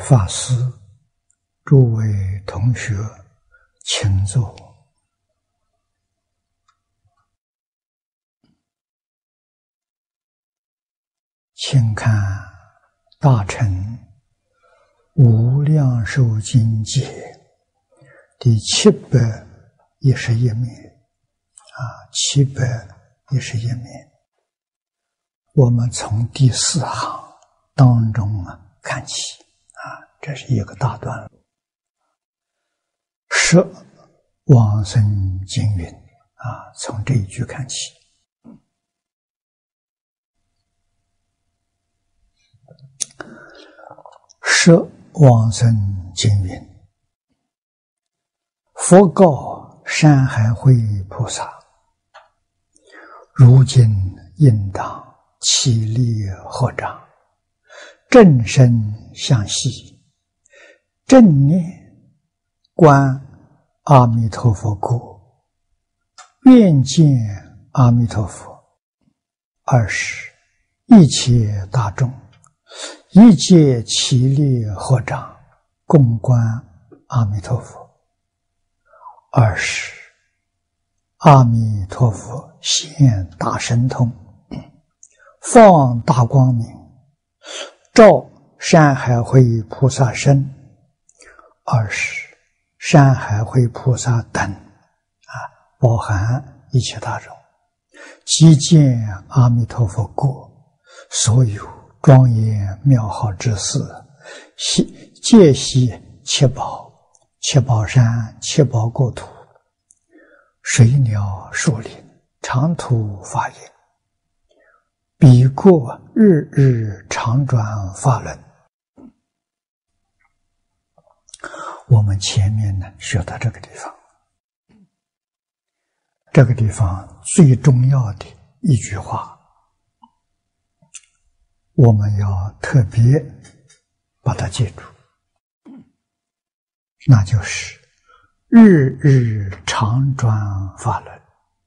法师，诸位同学，请坐。请看《大乘无量寿经解》第711面，711面。我们从第4行当中看起，这是一个大段落。摄往生经云，从这一句看起。摄往生经云：佛告山海会菩萨，如今应当起立合掌，正身相系，正念观阿弥陀佛果，愿见阿弥陀佛。20一切大众一切起立合掌，共观阿弥陀佛。20阿弥陀佛现大神通，放大光明，照山海会菩萨身。20山海会菩萨等包含一切大众，即见阿弥陀佛果，所有庄严妙好之事，皆悉七宝、七宝山、七宝国土、水鸟树林、长途法业，彼过日日常转法轮。我们前面学到这个地方，这个地方最重要的一句话，我们要特别把它记住，那就是日日常转法轮。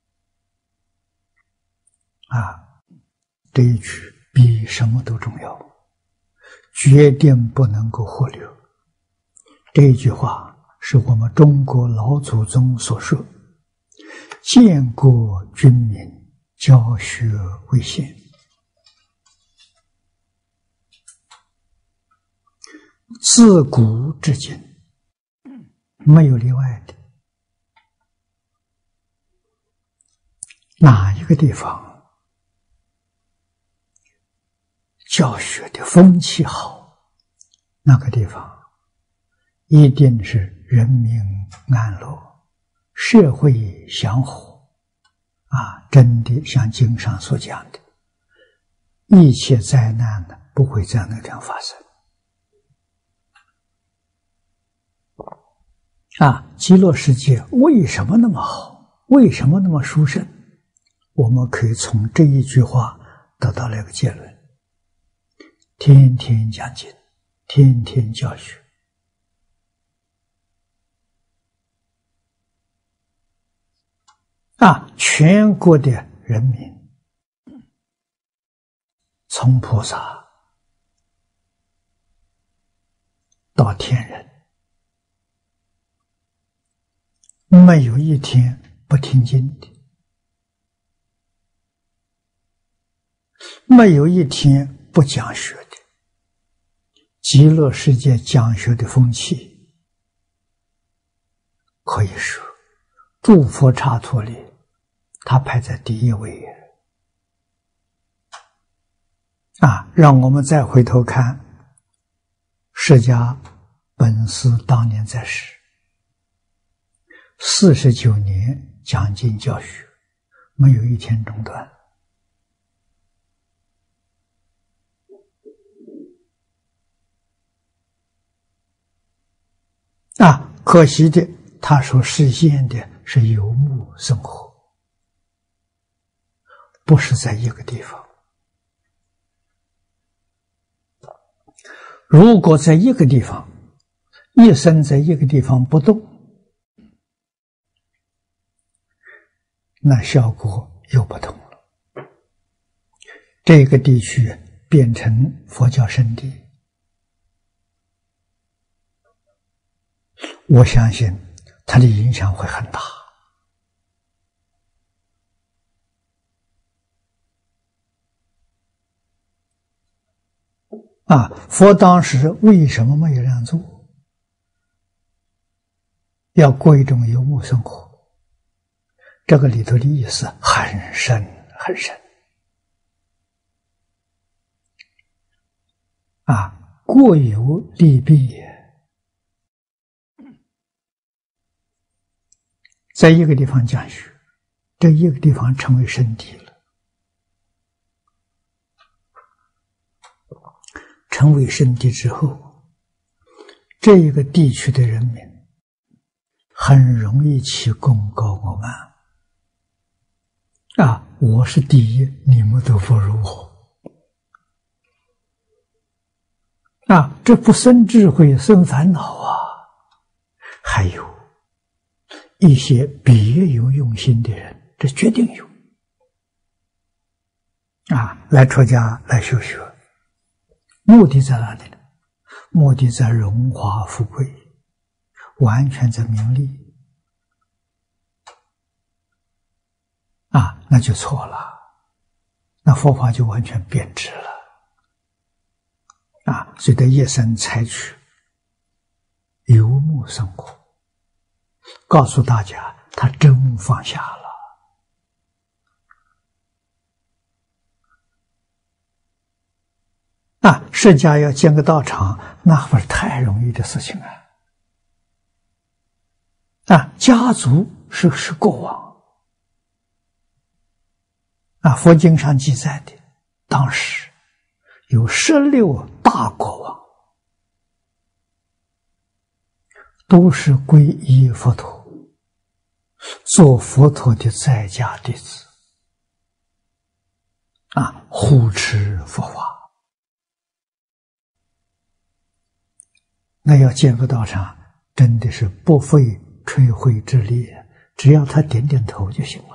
这一句比什么都重要，决定不能够忽略。这一句话是我们中国老祖宗所说，建国军民，教学为先。自古至今没有例外的。哪一个地方教学的风气好，那个地方一定是人民安乐，社会祥和真的像经上所讲的，一切灾难不会在那地方发生。极乐世界为什么那么好？为什么那么殊胜？我们可以从这一句话得到了一个结论：天天讲经，天天教学。全国的人民，从菩萨到天人，没有一天不听经的，没有一天不讲学的。极乐世界讲学的风气，可以说诸佛刹土里他排在第一位。让我们再回头看释迦本师当年在世49年讲经教学，没有一天中断。可惜的，他所实现的是游牧生活，不是在一个地方。如果在一个地方，一生在一个地方不动，那效果又不同了。这个地区变成佛教圣地， 我相信它的影响会很大。佛当时为什么没有这样做？要过一种游牧生活，这个里头的意思很深很深。过犹利弊也。在一个地方讲学，这一个地方成为圣地了。成为圣地之后，这一个地区的人民很容易起功高我慢。我是第一，你们都不如我。这不生智慧，生烦恼啊！还有一些别有用心的人，这决定有。来出家来修学，目的在哪里呢？目的在荣华富贵，完全在名利。那就错了，那佛法就完全变质了。所以他一生采取游牧生活，告诉大家他真放下了。释迦要建个道场，那不是太容易的事情家族是国王。佛经上记载的，当时有16大国王，都是皈依佛陀，做佛陀的在家弟子，护持佛法。那要建个道场，真的是不费吹灰之力，只要他点点头就行了。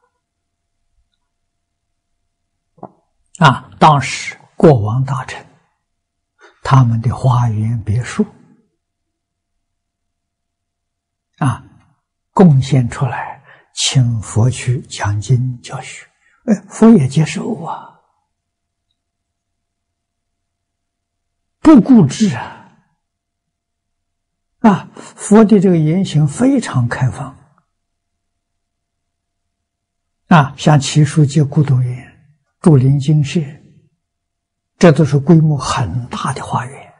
当时国王大臣他们的花园别墅贡献出来，请佛去讲经教学，佛也接受不固执佛的这个言行非常开放像祇树结孤独园、竹林精舍，这都是规模很大的花园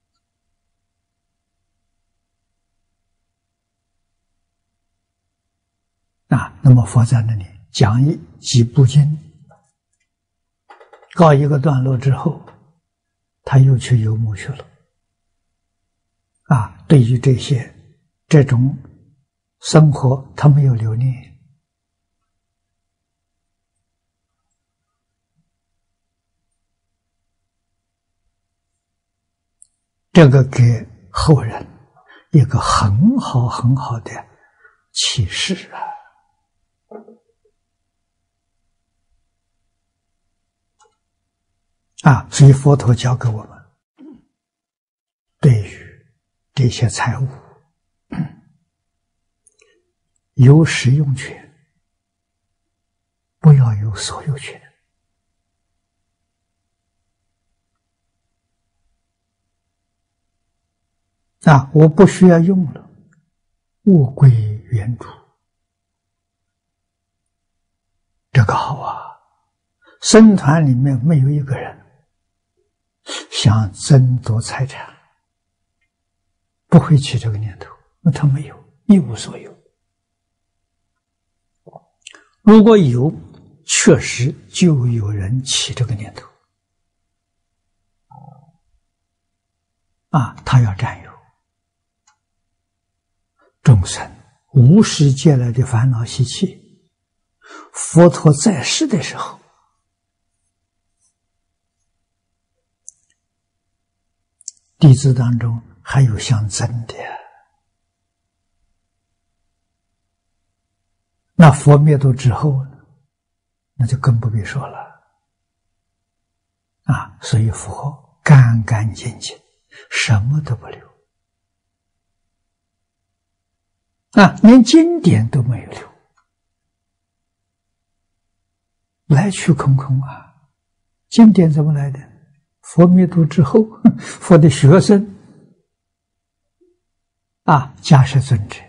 那么佛在那里讲几部经，告一个段落之后，他又去游牧去了对于这种生活他没有留恋。这个给后人一个很好很好的启示所以佛陀教给我们，对于这些财物有使用权，不要有所有权我不需要用了，物归原主，这个好僧团里面没有一个人想争夺财产，不会起这个念头，那他没有，一无所有。如果有，确实就有人起这个念头他要占有。众生无始劫来的烦恼习气，佛陀在世的时候弟子当中还有相争的，那佛灭度之后呢，那就更不必说了所以佛干干净净，什么都不留连经典都没有留，来去空空啊！经典怎么来的？佛灭度之后，佛的学生迦叶尊者，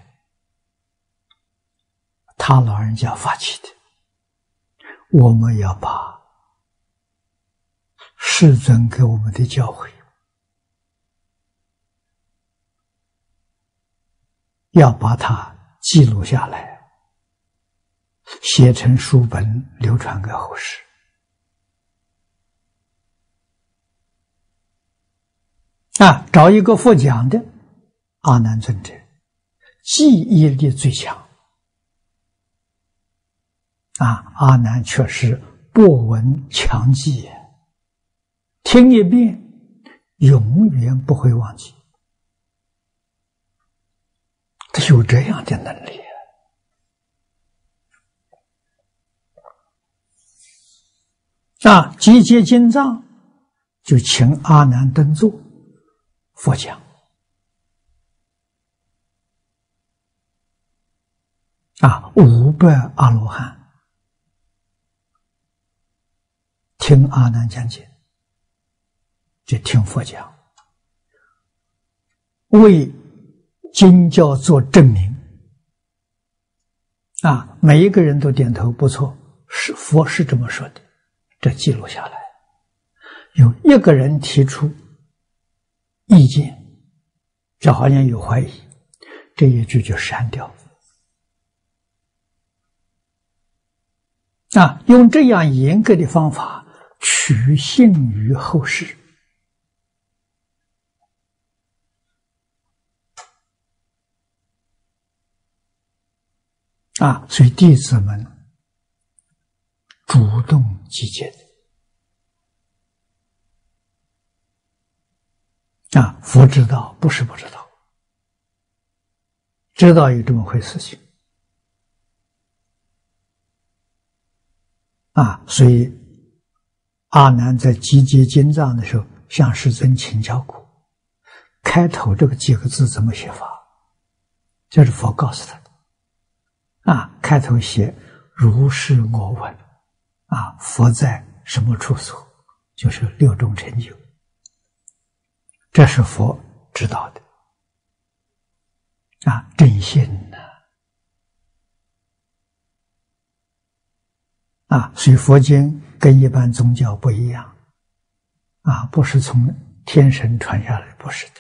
他老人家发起的。我们要把世尊给我们的教诲，要把它记录下来，写成书本，流传给后世。找一个佛讲的阿难尊者，记忆力最强。阿难却是博闻强记，听一遍永远不会忘记，他有这样的能力集结经藏，就请阿难登座，佛讲500阿罗汉听阿难讲解，就听佛讲，为经教做证明。每一个人都点头，不错，是佛是这么说的，这记录下来。有一个人提出意见，这好像有怀疑，这一句就删掉。用这样严格的方法取信于后世。所以弟子们主动集结的。佛知道，不是不知道，知道有这么回事情。所以阿难在集结经藏的时候，向世尊请教过，开头这个几个字怎么写法？这是佛告诉他的。开头写如是我闻，佛在什么处所，就是六种成就，这是佛知道的。正信所以佛经跟一般宗教不一样，不是从天神传下来，不是的，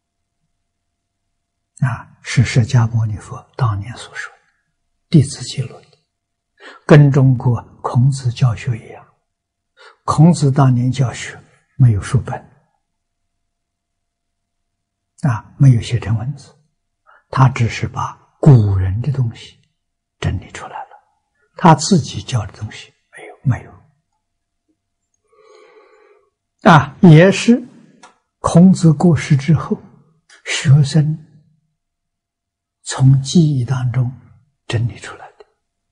是释迦牟尼佛当年所说的，弟子记录的，跟中国孔子教学一样。孔子当年教学没有书本，没有写成文字，他只是把古人的东西整理出来了，他自己教的东西没有。也是孔子过世之后，学生从记忆当中整理出来的。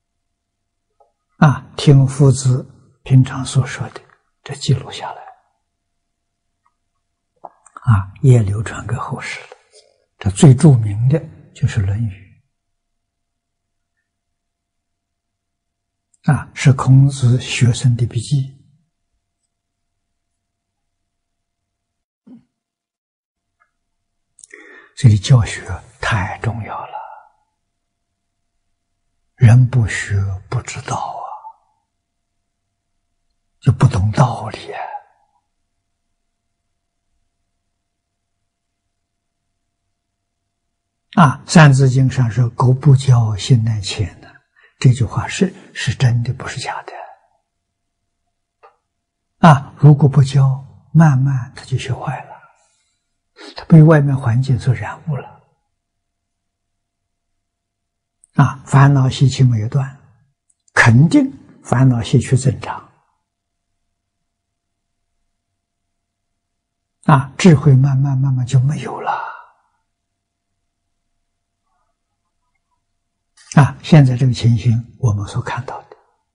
听夫子平常所说的，这记录下来，也流传给后世了。这最著名的就是《论语》，是孔子学生的笔记。这里教学太重要了，人不学不知道就不懂道理三字经上说狗不教，性乃迁这句话是真的，不是假的。如果不教，慢慢他就学坏了，他被外面环境所染污了。烦恼习气没有断，肯定烦恼习气增长。智慧慢慢就没有了。现在这个情形我们所看到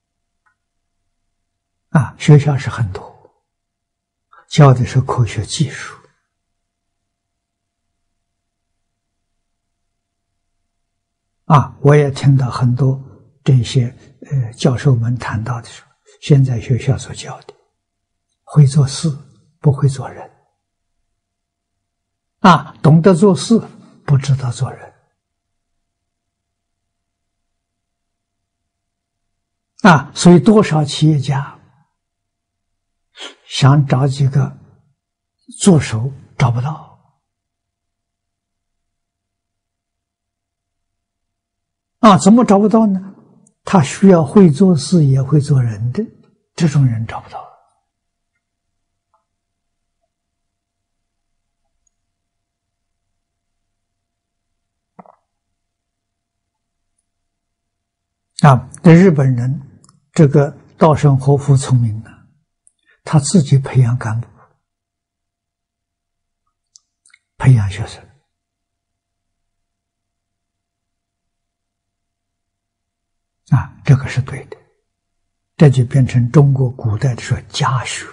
的，学校是很多，教的是科学技术， 我也听到很多这些教授们谈到的时候，现在学校所教的，会做事不会做人，懂得做事不知道做人，所以多少企业家想找几个助手找不到。怎么找不到呢？他需要会做事也会做人的这种人找不到。这日本人这个稻盛和夫聪明呢，他自己培养干部，培养学生。这个是对的，这就变成中国古代的说家学。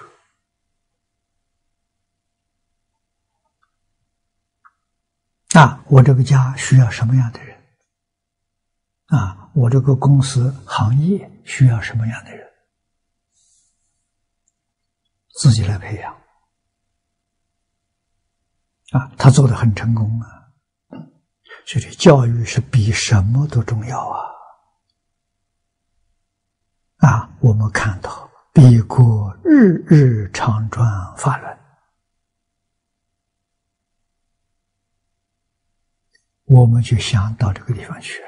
我这个家需要什么样的人？我这个公司行业需要什么样的人？自己来培养。他做得很成功所以教育是比什么都重要我们看到彼国日日常传法轮，我们就想到这个地方去了。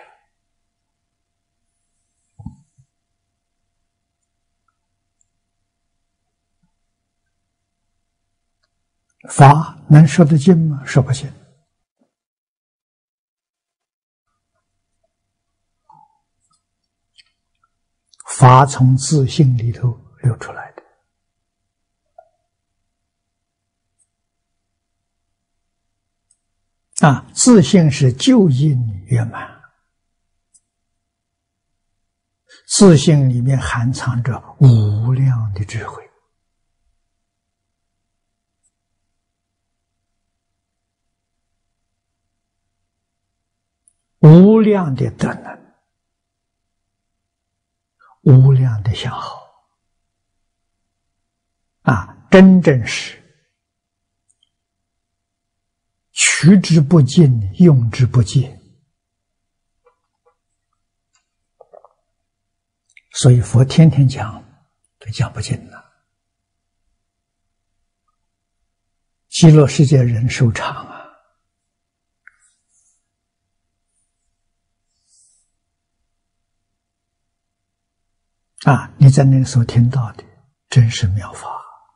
法能说得尽吗？说不尽。法从自性里头流出来的。自性是旧因圆满，自性里面含藏着无量的智慧。无量的德能，无量的相好真正是取之不尽，用之不竭。所以佛天天讲，都讲不尽了。极乐世界人寿长你在那里所听到的真是妙法。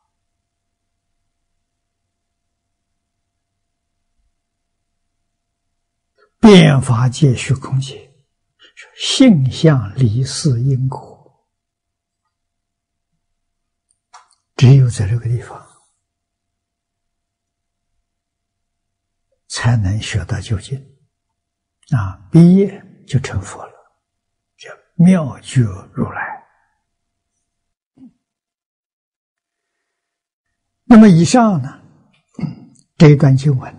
变法界、虚空界，性相离事因果，只有在这个地方才能学到究竟。毕业就成佛了，叫妙觉如来。那么以上呢，这一段经文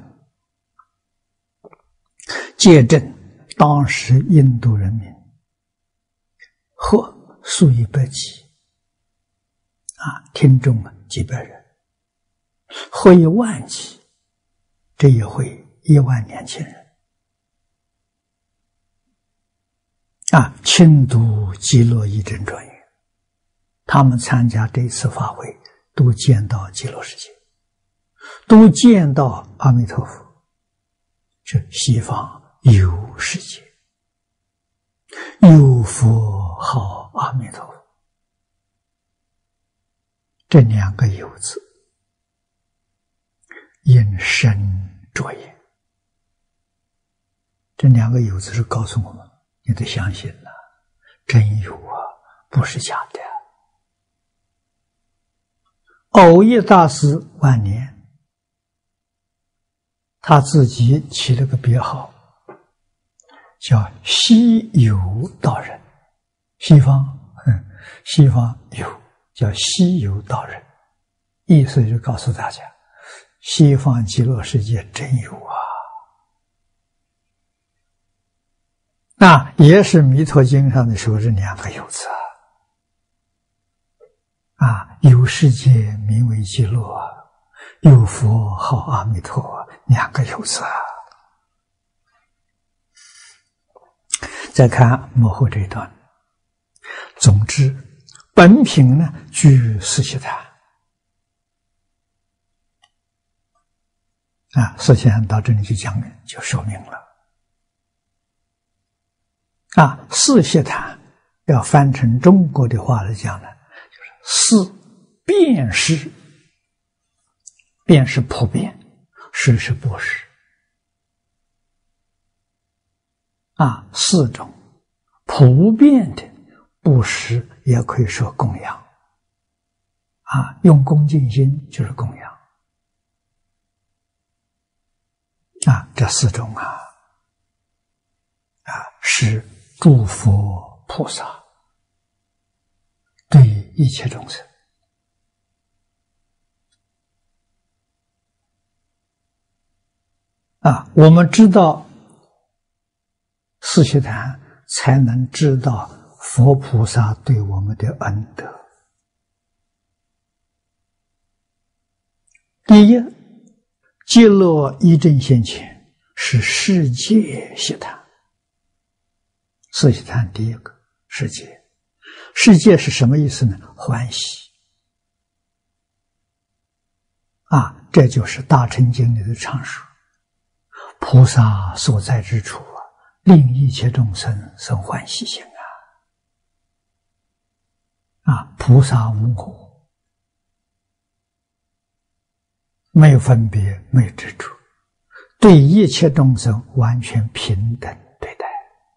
见证当时印度人民或数以百计听众几百人，或以万计，这也会1万年轻人亲读极乐义真庄严，他们参加这次法会，都见到极乐世界，都见到阿弥陀佛，是西方有世界，有佛号阿弥陀佛。这2个有字因身着眼，这2个有字是告诉我们，你得相信真有不是假的。藕益大师晚年，他自己起了个别号，叫西游道人。西方有叫西游道人，意思就告诉大家，西方极乐世界真有那也是弥陀经上的说这两个有字有世界名为极乐，有佛号阿弥陀，两个有字再看幕后这一段，总之本品呢居四悉檀四悉檀到这里就说明了四悉檀要翻成中国的话来讲呢，就是四遍施，遍是普遍，施是布施四种普遍的布施，也可以说供养用恭敬心就是供养这四种是诸佛菩萨对一切众生我们知道四悉檀，才能知道佛菩萨对我们的恩德。第一，极乐一真现前是世界悉檀，四悉檀第一个世界，世界是什么意思呢？欢喜这就是大乘经里的常说，菩萨所在之处令一切众生生欢喜心菩萨无我，没有分别，没有执着，对一切众生完全平等对待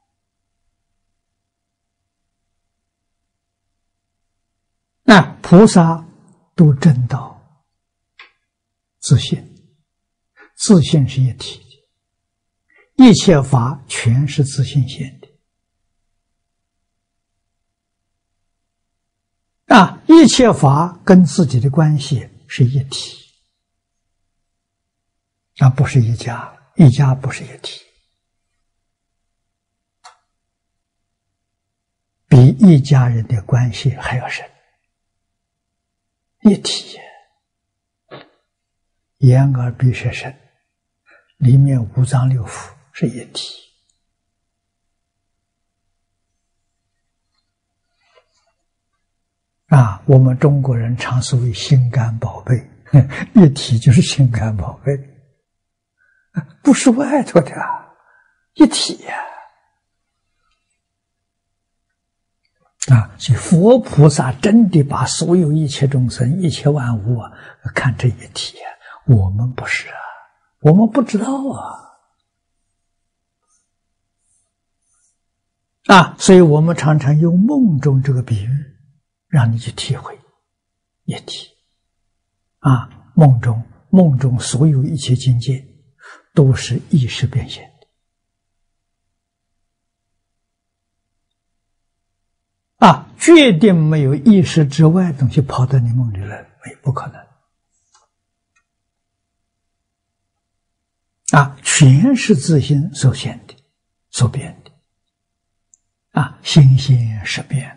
菩萨都证到自信，自信是一体的，一切法全是自性现的一切法跟自己的关系是一体不是一家，一家不是一体，比一家人的关系还要深，一体眼耳鼻舌身里面五脏六腑是一体我们中国人常所谓心肝宝贝，一体就是心肝宝贝，不是外头的一体所以佛菩萨真的把所有一切众生、一切万物看成一体我们不是我们不知道所以我们常常用梦中这个比喻让你去体会一体梦中所有一切境界都是意识变现的决定没有意识之外的东西跑到你梦里来，不可能全是自心所现的，所变的心现识变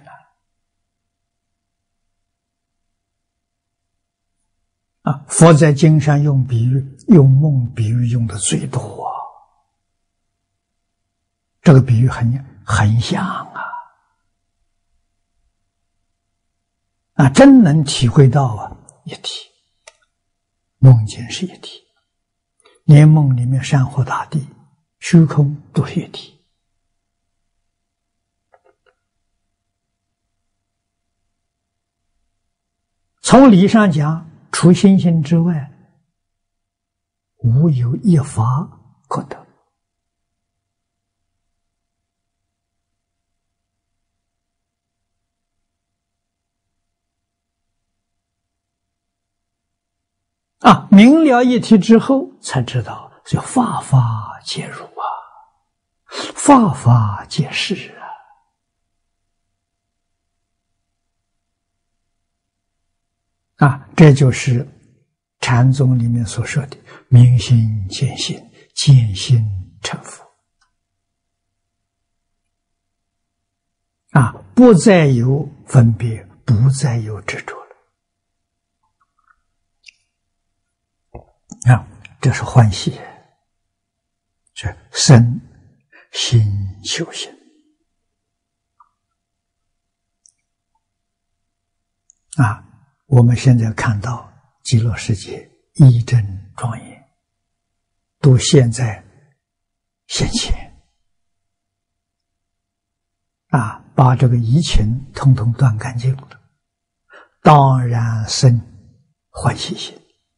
佛在经上用比喻，用梦比喻用的最多这个比喻很像真能体会到一体，梦境是一体，连梦里面山河大地、虚空都是一体从理上讲，除心性之外，无有一法可得明了一体之后才知道，就法法皆如法法皆是这就是禅宗里面所说的明心见性，见性成佛不再有分别，不再有执着了。啊，这是欢喜，是身心修行。啊，我们现在看到极乐世界一真庄严，都现在现前。啊，把这个疑情统统断干净了，当然生欢喜心。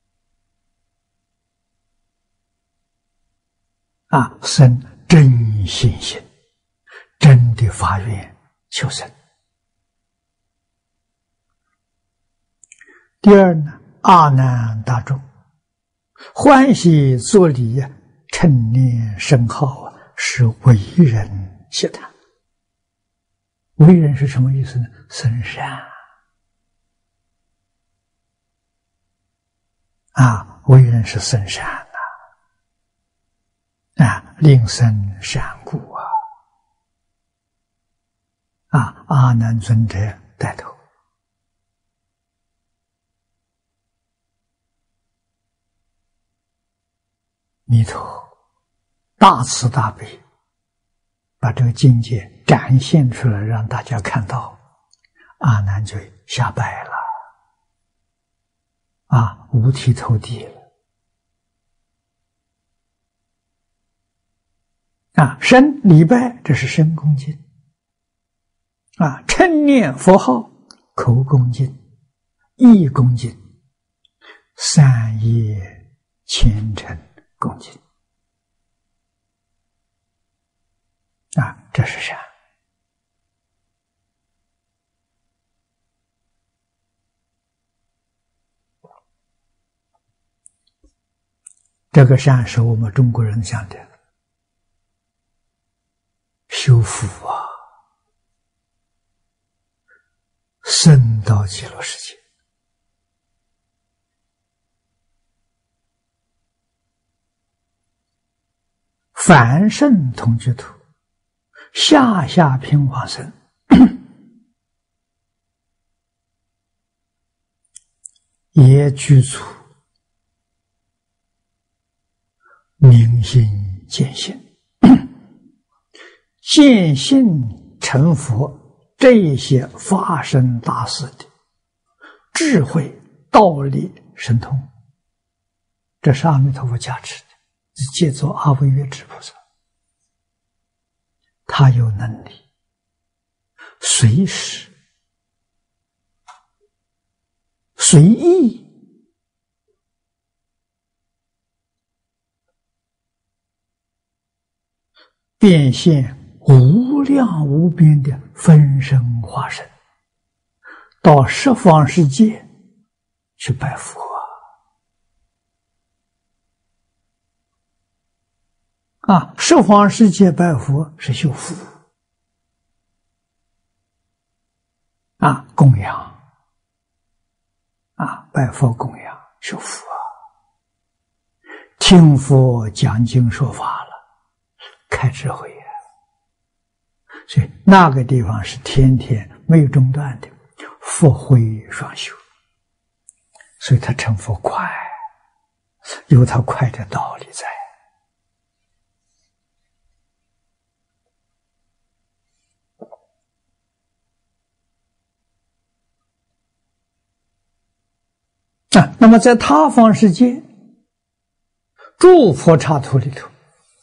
啊，生真心心，真的发愿求生。第二呢，阿难大众欢喜作礼，称念声号，是为人谢谈。为人是什么意思呢？生善啊，为人是生善啊，令生善故啊，阿难尊者带头。弥陀大慈大悲，把这个境界展现出来，让大家看到，阿难就下拜了，啊，五体投地了。啊，身礼拜，这是身恭敬。啊，称念佛号，口恭敬，意恭敬，三业虔诚恭敬。啊，这是善。这个善是我们中国人讲的修福啊，升到极乐世界。凡圣同居土，下下品往生，也具足明心见性，见性成佛，这些发生大事的智慧道理神通，这是阿弥陀佛加持的，借作阿惟越致菩萨。他有能力随时随意变现无量无边的分身化身，到十方世界去拜佛啊！十方世界拜佛是修福啊，供养啊，拜佛供养修福啊，听佛讲经说法了，开智慧啊！所以那个地方是天天没有中断的佛慧双修，所以他成佛快，有他快的道理在。那么在他方世界诸佛刹土里头，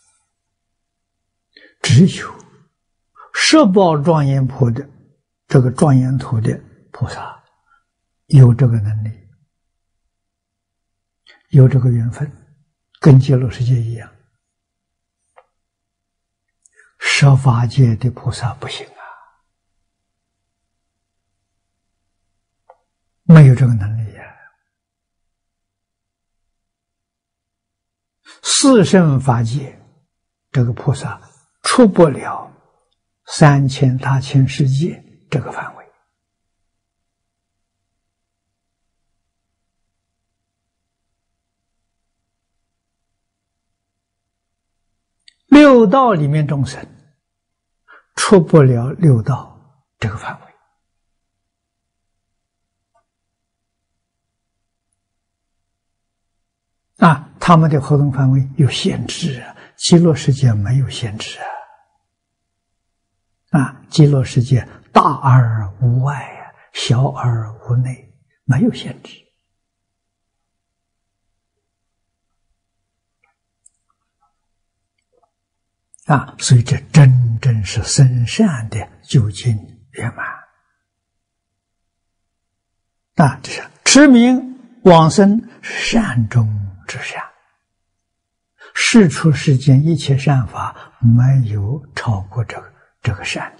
只有十宝庄严谱的这个庄严土的菩萨有这个能力，有这个缘分，跟极乐世界一样。十法界的菩萨不行啊，没有这个能力啊。四圣法界这个菩萨出不了3000大千世界这个范围，六道里面众生出不了六道， 这个范围。他们的活动范围有限制啊，极乐世界没有限制极乐世界大而无外小而无内，没有限制所以这真正是深善的究竟圆满这是持名往生善中之善，世出世间一切善法没有超过这个善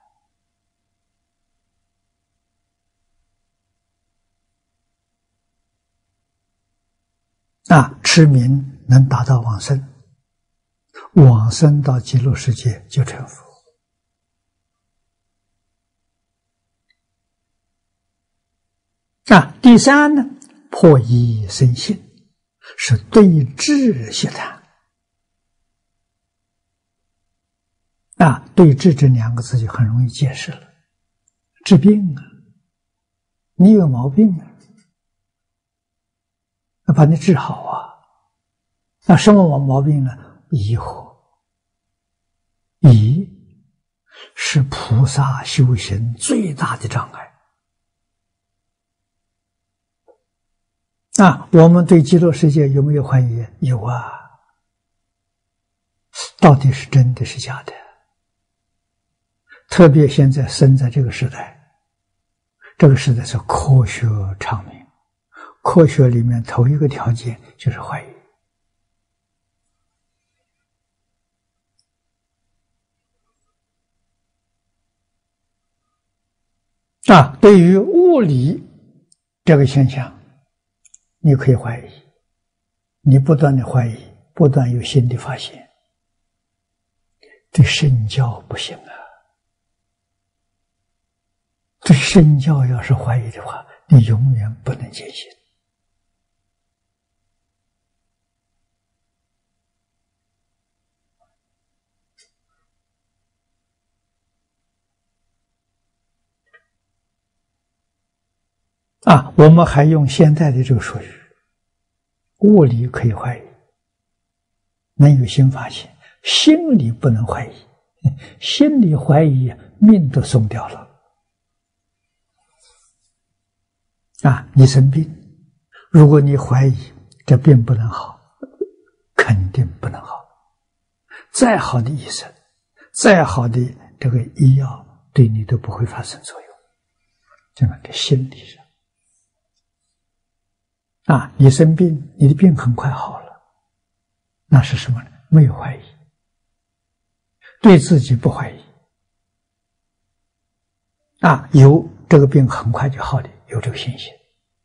的持名能达到往生，往生到极乐世界就成佛第三呢，破疑生信，是对治习谈对治这两个字就很容易解释了。治病你有毛病要把你治好什么毛病呢？疑惑。疑是菩萨修行最大的障碍我们对极乐世界有没有怀疑？有到底是真的是假的？特别现在生在这个时代，这个时代是科学昌明，科学里面头一个条件就是怀疑对于物理这个现象你可以怀疑，你不断的怀疑，不断有新的发现，对身教不行对身教要是怀疑的话，你永远不能坚信我们还用现在的这个术语，物理可以怀疑，能有新发现，心理不能怀疑，心理怀疑命都送掉了你生病，如果你怀疑这病不能好，肯定不能好，再好的医生，再好的这个医药对你都不会发生作用，这个心理上你生病，你的病很快好了，那是什么呢？没有怀疑，对自己不怀疑有这个病很快就好的，有这个信心，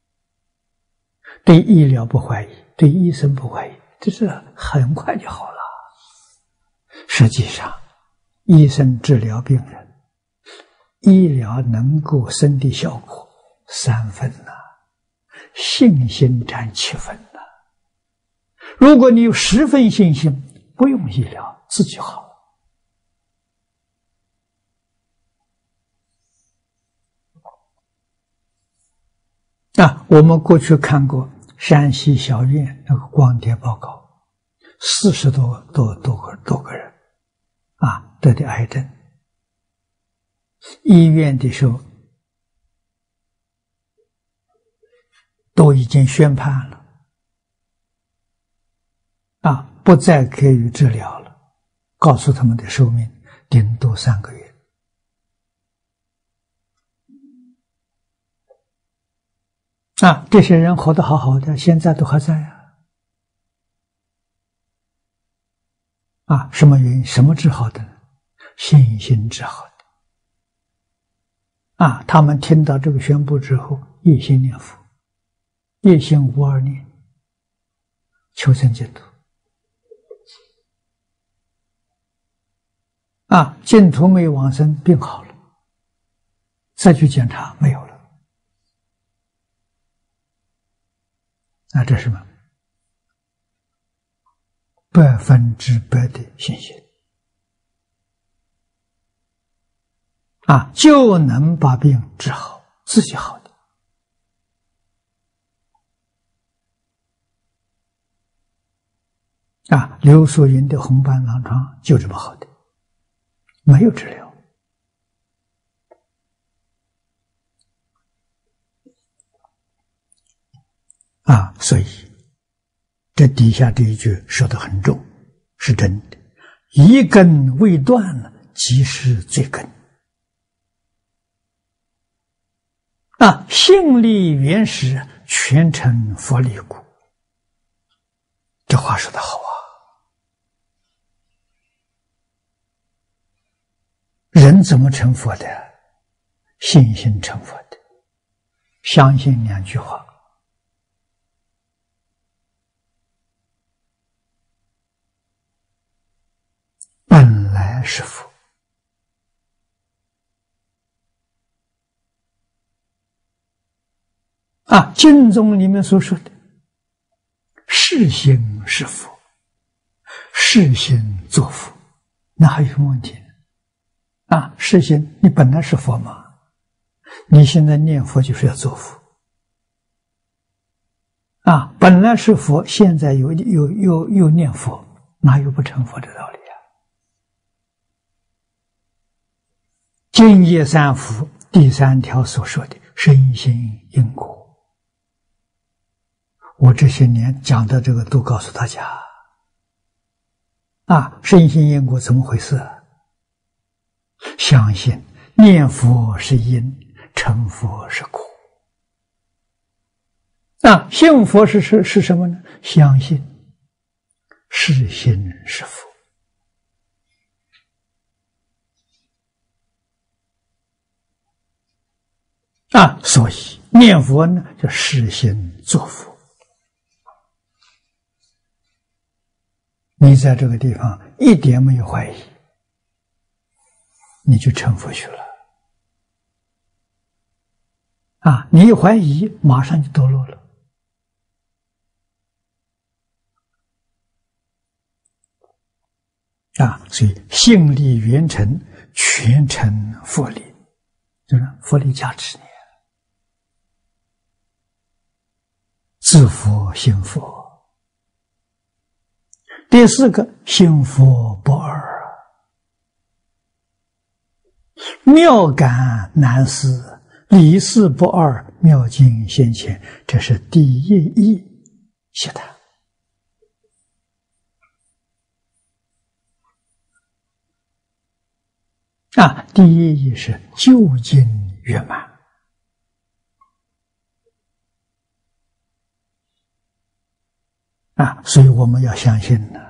对医疗不怀疑，对医生不怀疑，这是很快就好了。实际上医生治疗病人，医疗能够生的效果3分信心占7分如果你有10分信心，不用医疗，自己好我们过去看过山西小院那个光碟报告，40多个人得的癌症，医院的时候都已经宣判了不再给予治疗了，告诉他们的寿命顶多3个月这些人活得好好的，现在都还在什么原因？什么治好的呢？信心治好的他们听到这个宣布之后，一心念佛，一心无二念，求生净土净土没有往生，病好了，再去检查没有了这是什么100%的信心就能把病治好，自己好的。刘素云的红斑狼疮就这么好的，没有治疗。所以这底下这一句说得很重，是真的。一根未断了，即是罪根。性力原始，全成佛力故。这话说得好啊！人怎么成佛的？信心成佛的。相信两句话。本来是佛。经宗里面所说的是心是佛，是心作佛，那还有什么问题呢？是心，你本来是佛嘛，你现在念佛就是要做佛。本来是佛，现在又念佛，哪有不成佛的道理啊？净业三福第3条所说的身心因果，我这些年讲的这个都告诉大家。身心因果怎么回事？相信念佛是因，成佛是果。信佛是什么呢？相信是心是佛。所以念佛呢，就是心作佛。你在这个地方一点没有怀疑，你就成佛去了。你一怀疑，马上就堕落了。所以性力圆成，全成佛力，就是佛力加持你，自佛行佛。第4个，行佛不二，妙感难思，理事不二，妙境现前，这是第1义写的。第1义是究竟圆满。所以我们要相信呢，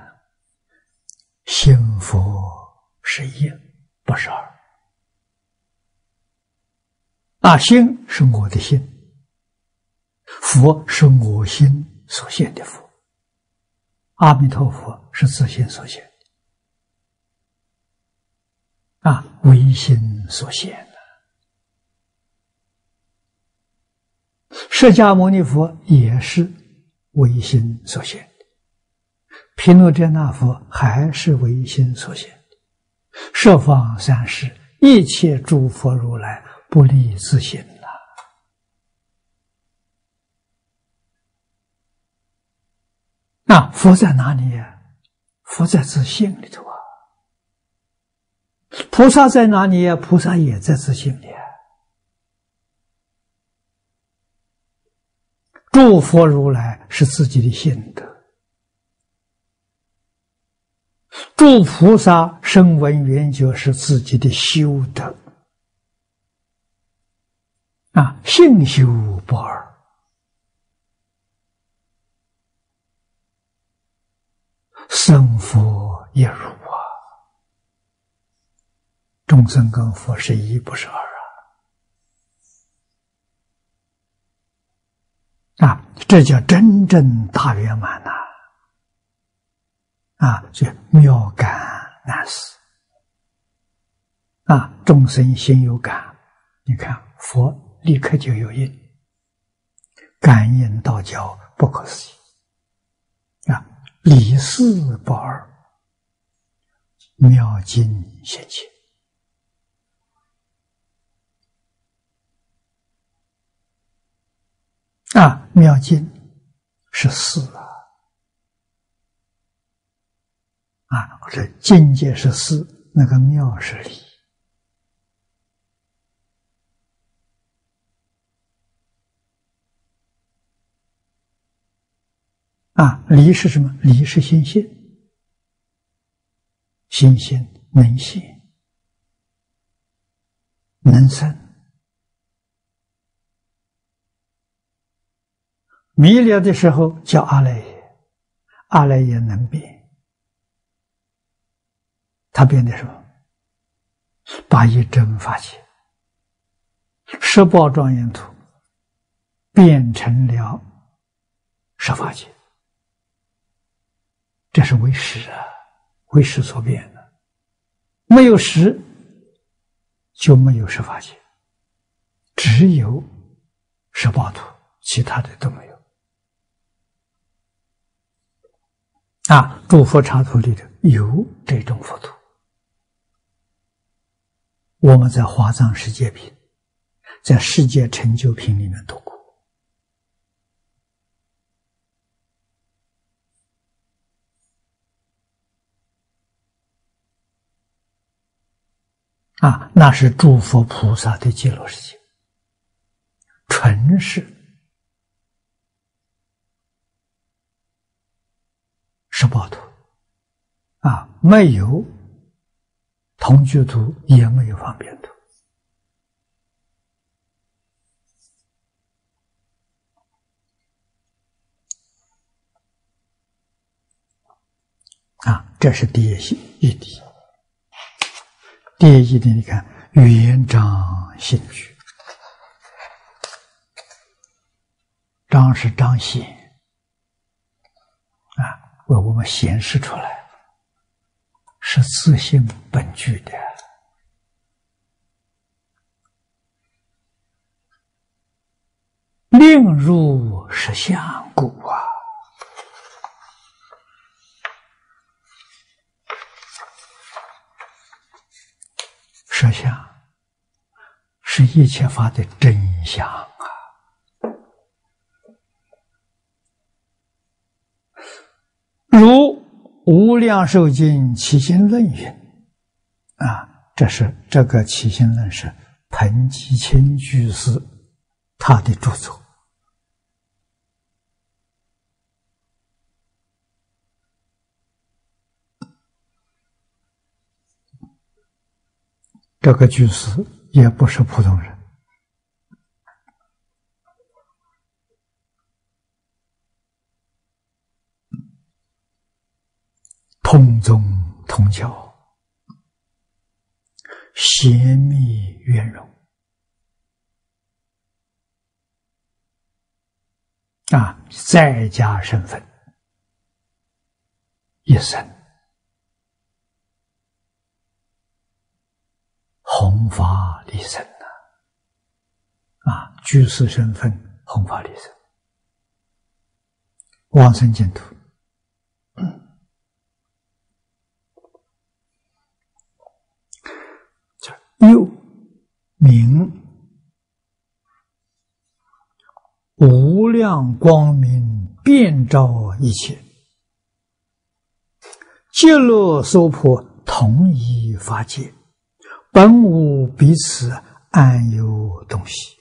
行佛是一，不是二。心是我的心，佛是我心所现的佛，阿弥陀佛是自心所现的，唯心所现的。释迦牟尼佛也是唯心所现的，毗卢遮那佛还是唯心所现的，十方三世一切诸佛如来不离自心了。佛在哪里呀？佛在自性里头啊。菩萨在哪里呀？菩萨也在自性里啊。诸佛如来是自己的性德，诸菩萨声闻缘觉是自己的修德。性修不二，生佛也如众生跟佛是一，不是二这叫真正大圆满所以妙感难思众生心有感，你看佛立刻就有应，感应道交，不可思议理事不二，妙境现前。 妙境是事这境界是事，那个妙是理理是什么？理是心性，心性能现能生，迷了的时候叫阿赖耶，阿赖耶能变，他变的什么？把一真法界十报庄严土变成了十法界，这是为识为识所变的，没有识就没有十法界，只有十报土，其他的都没有。诸佛刹土里头有这种佛土，我们在华藏世界品，在世界成就品里面读过。那是诸佛菩萨的极乐世界，纯是十报土没有同居土，也没有方便土。这是第一地。第一地，你看圆彰性具，彰是彰显为我们显示出来，是自性本具的。令入实相故实相是一切法的真相如无量寿经起心论云这个起心论是彭吉清居士他的著作。这个居士也不是普通人，通宗通教，贤密圆融在家身份一生弘法利生居士身份弘法利生，往生净土。又名无量光明遍照一切，极乐娑婆同一法界，本无彼此安有东西。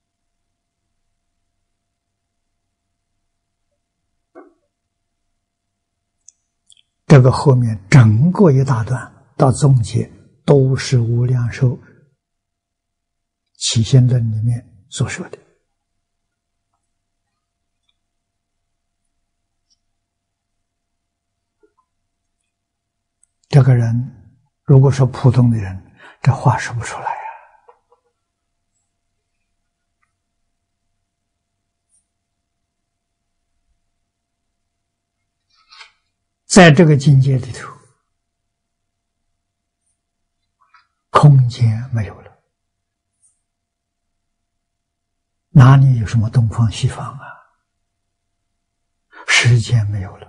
这个后面整个一大段到总结都是无量寿起心论里面所说的。这个人如果说普通的人，这话说不出来在这个境界里头，空间没有了，哪里有什么东方西方时间没有了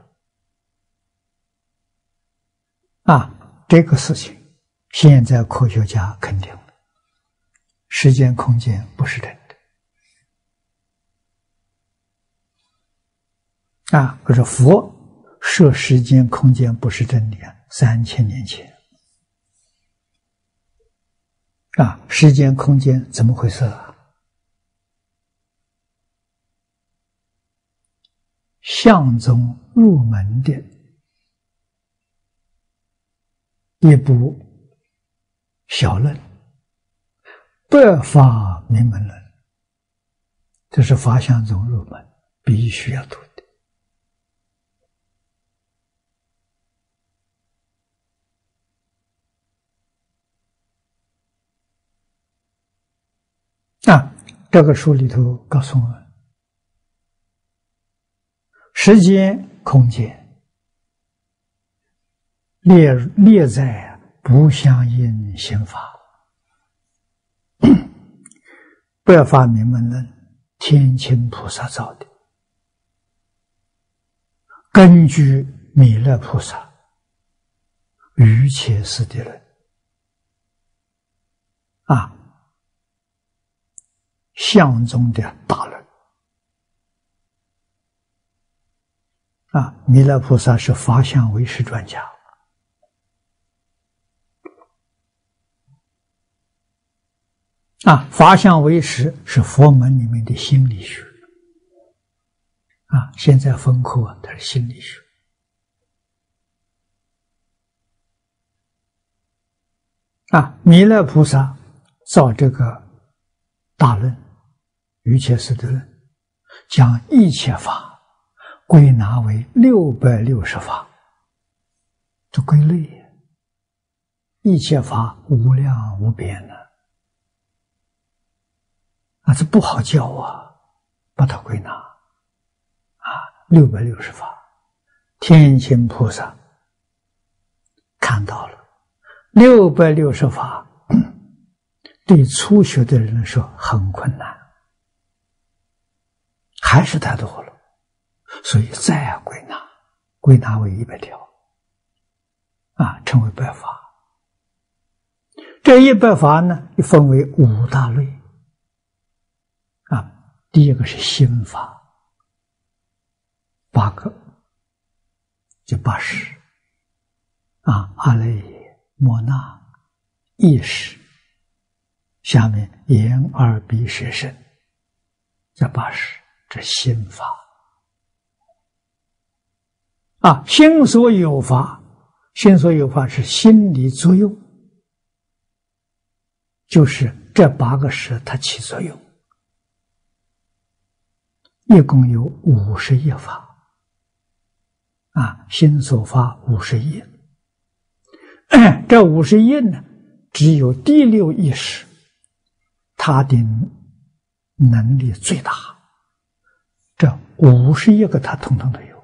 这个事情现在科学家肯定了，时间空间不是真的可是佛设时间空间不是真理，3000年前时间空间怎么回事相宗入门的一部小论，百法明门论，这是法相宗入门必须要读的。这个书里头告诉我们，时间空间列在不相应刑法。百法明门论天亲菩萨造的，根据弥勒菩萨瑜伽师地论相宗的大论弥勒菩萨是法相唯识专家法相唯识是佛门里面的心理学现在分科它是心理学弥勒菩萨造这个大论瑜伽师地论，将一切法归纳为660法，这归类一切法无量无边这不好教把它归纳660法。天亲菩萨看到了660法对初学的人来说很困难，还是太多了，所以再归纳为100条称为百法。这100法呢又分为5大类第一个是心法，8个就80阿赖耶、摩那、意识，下面眼耳鼻舌身，这80，这心法心所有法，心所有法是心理作用，就是这8个识它起作用，一共有51法心所法51，这51呢，只有第6意识它的能力最大，这51个它统统都有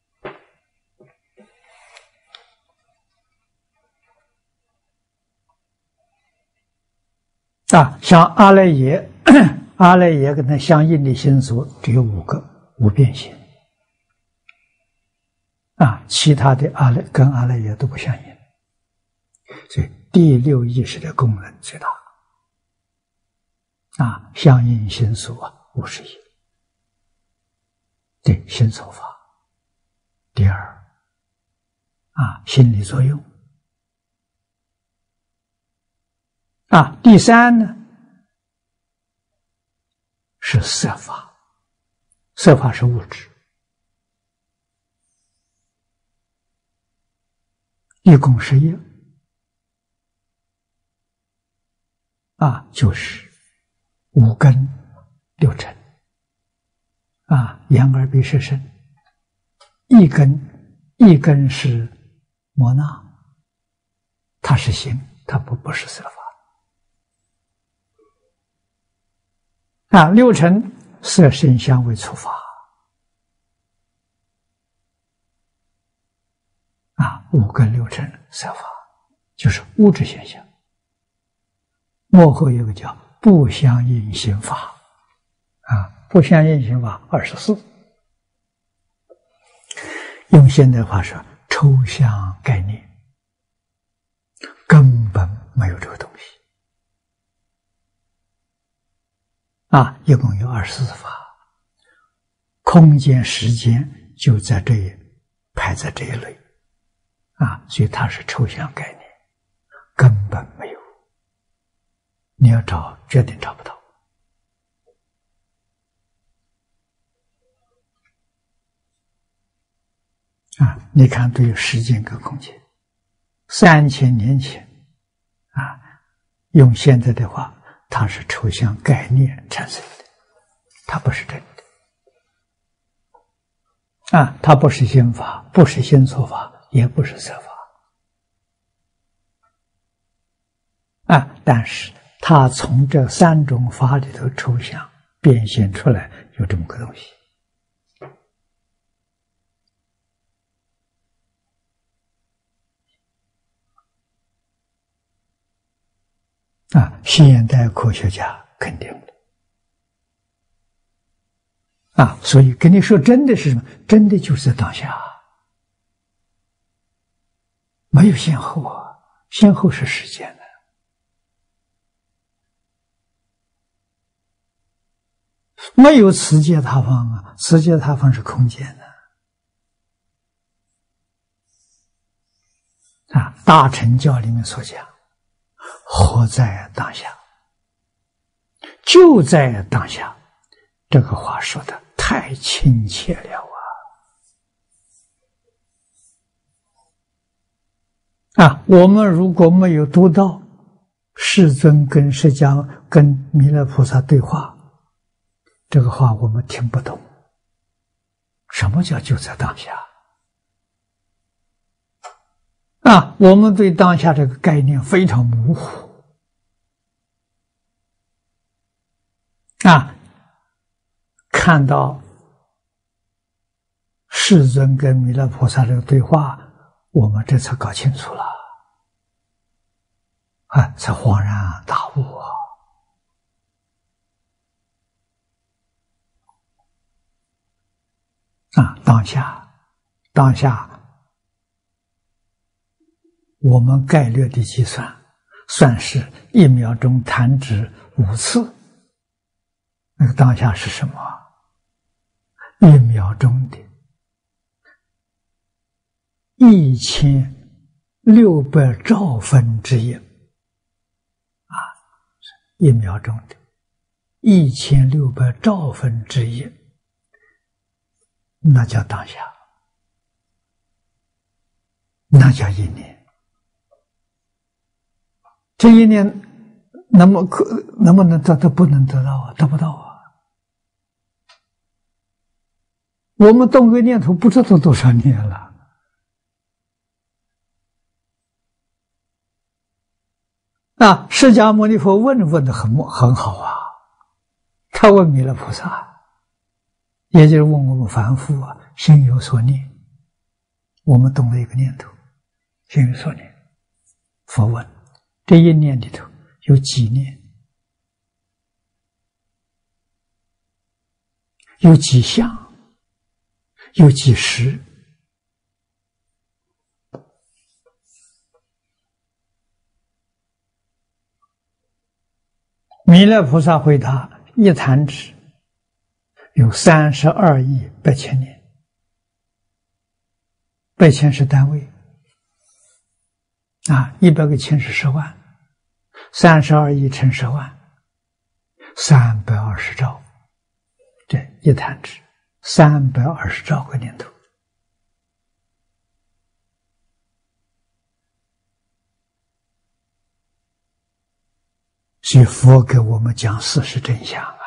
像阿赖耶阿赖耶跟它相应的心所只有5个，无变心其他的跟阿赖耶都不相应，所以第6意识的功能最大相应心所51，对心所法。第2心理作用第3呢是色法，色法是物质，一共11就是5根6尘眼耳鼻舌身，一根是摩那，它是心，它不是色法6尘色声香味触法5根6尘色法就是物质现象。幕后有个叫不相应行法不相应行法24，用现代话说抽象概念，根本没有这个东西一共有24法，空间时间就在这一排在这一类啊，所以它是抽象概念，根本没有，你要找绝对找不到啊！你看，对于时间跟空间，3000年前啊，用现在的话，它是抽象概念产生的，它不是真的。啊，它不是心法，不是心所法，也不是色法啊。但是它从这3种法里头抽象变现出来，有这么个东西啊。现代科学家肯定的啊，所以跟你说真的是什么？真的就是在当下，没有先后啊，先后是时间的。没有此界他方啊，此界他方是空间的啊。大乘教里面所讲，活在当下，就在当下，这个话说的太亲切了啊！我们如果没有读到世尊跟释迦跟弥勒菩萨对话，这个话我们听不懂。什么叫就在当下啊？我们对当下这个概念非常模糊啊。看到世尊跟弥勒菩萨这个对话，我们这才搞清楚了啊，才恍然大悟啊！当下，我们概略的计算，算是1秒钟弹指5次。那个当下是什么？1秒钟的1600兆分之一啊，1秒钟的1600兆分之一，那叫当下，那叫1年。这1年能不能得？不能得到啊，得不到啊。我们动个念头，不知道多少年了啊！释迦牟尼佛问得很好啊，他问弥勒菩萨，也就是问我们凡夫啊，心有所念，我们动了一个念头，心有所念，佛问这1念里头有几念，有几相，有几时？弥勒菩萨回答：一弹指有32亿8千年，8千是单位啊，100个千是10万，32亿乘10万，320兆，这一弹指320兆个念头。所以佛给我们讲事实真相啊！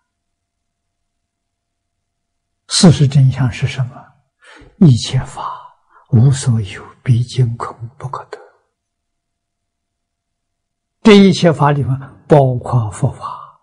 事实真相是什么？一切法无所有，毕竟空，不可得。这一切法里面包括佛法，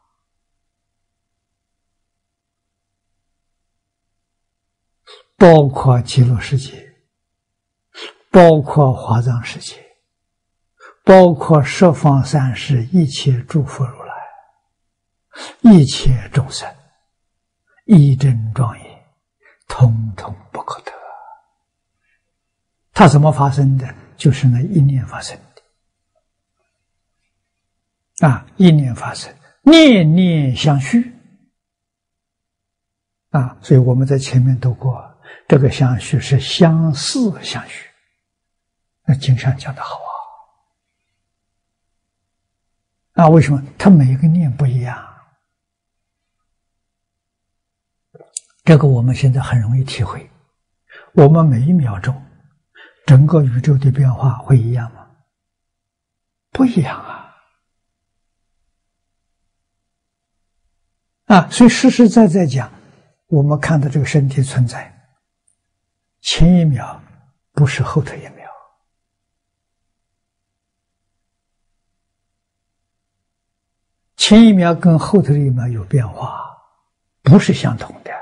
包括极乐世界，包括华藏世界，包括十方三世一切诸佛如来，一切众生，一真庄严，统统不可得。它怎么发生的？就是那一念发生的啊！一念发生，念念相续啊！所以我们在前面读过， 这个相续是相似相续。那经上讲的好啊！为什么？他每一个念不一样。这个我们现在很容易体会。我们每一秒钟，整个宇宙的变化会一样吗？不一样所以实实在在讲，我们看到这个身体存在，前一秒不是后头一秒，前一秒跟后头一秒有变化，不是相同的。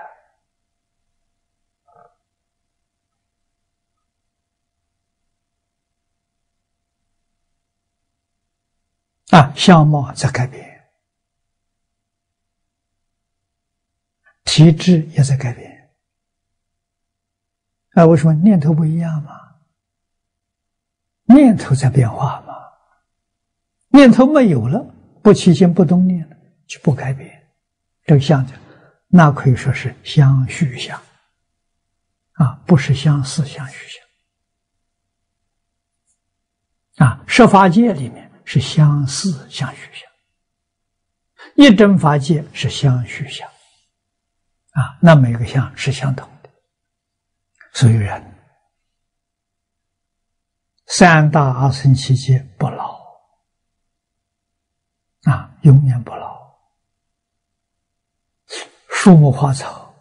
相貌在改变，体质也在改变。为什么？念头不一样嘛，念头在变化嘛。念头没有了，不起心不动念了，就不改变。这个相的，那可以说是相续相不是相似相续相十法界里面是相似相续相，一真法界是相续相那每个相是相同的。所以人三大阿僧祇劫不老永远不老。树木花草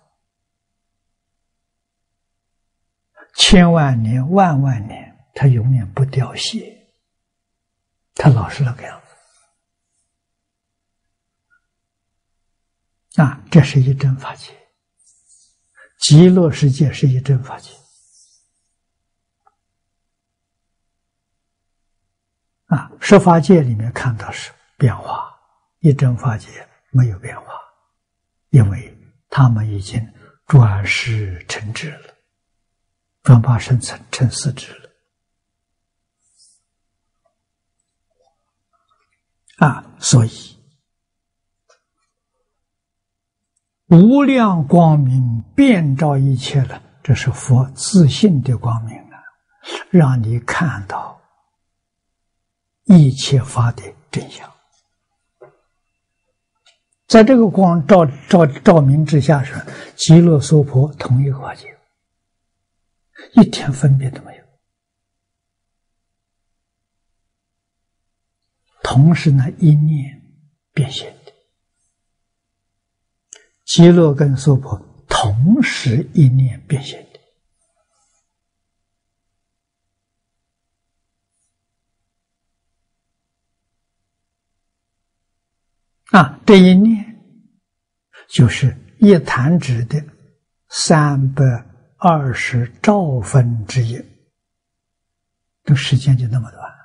千万年万万年，它永远不凋谢，它老是那个样子这是一真法界。极乐世界是一真法界十法界里面看到是变化，一真法界没有变化，因为他们已经转识成智了，转八生成四智了所以无量光明遍照一切了，这是佛自性的光明让你看到一切法的真相。在这个光照明之下是极乐娑婆同一个法界，一点分别都没有。同时呢，一念变现的，极乐跟娑婆同时一念变现的这一念就是一弹指的320兆分之一，这时间就那么短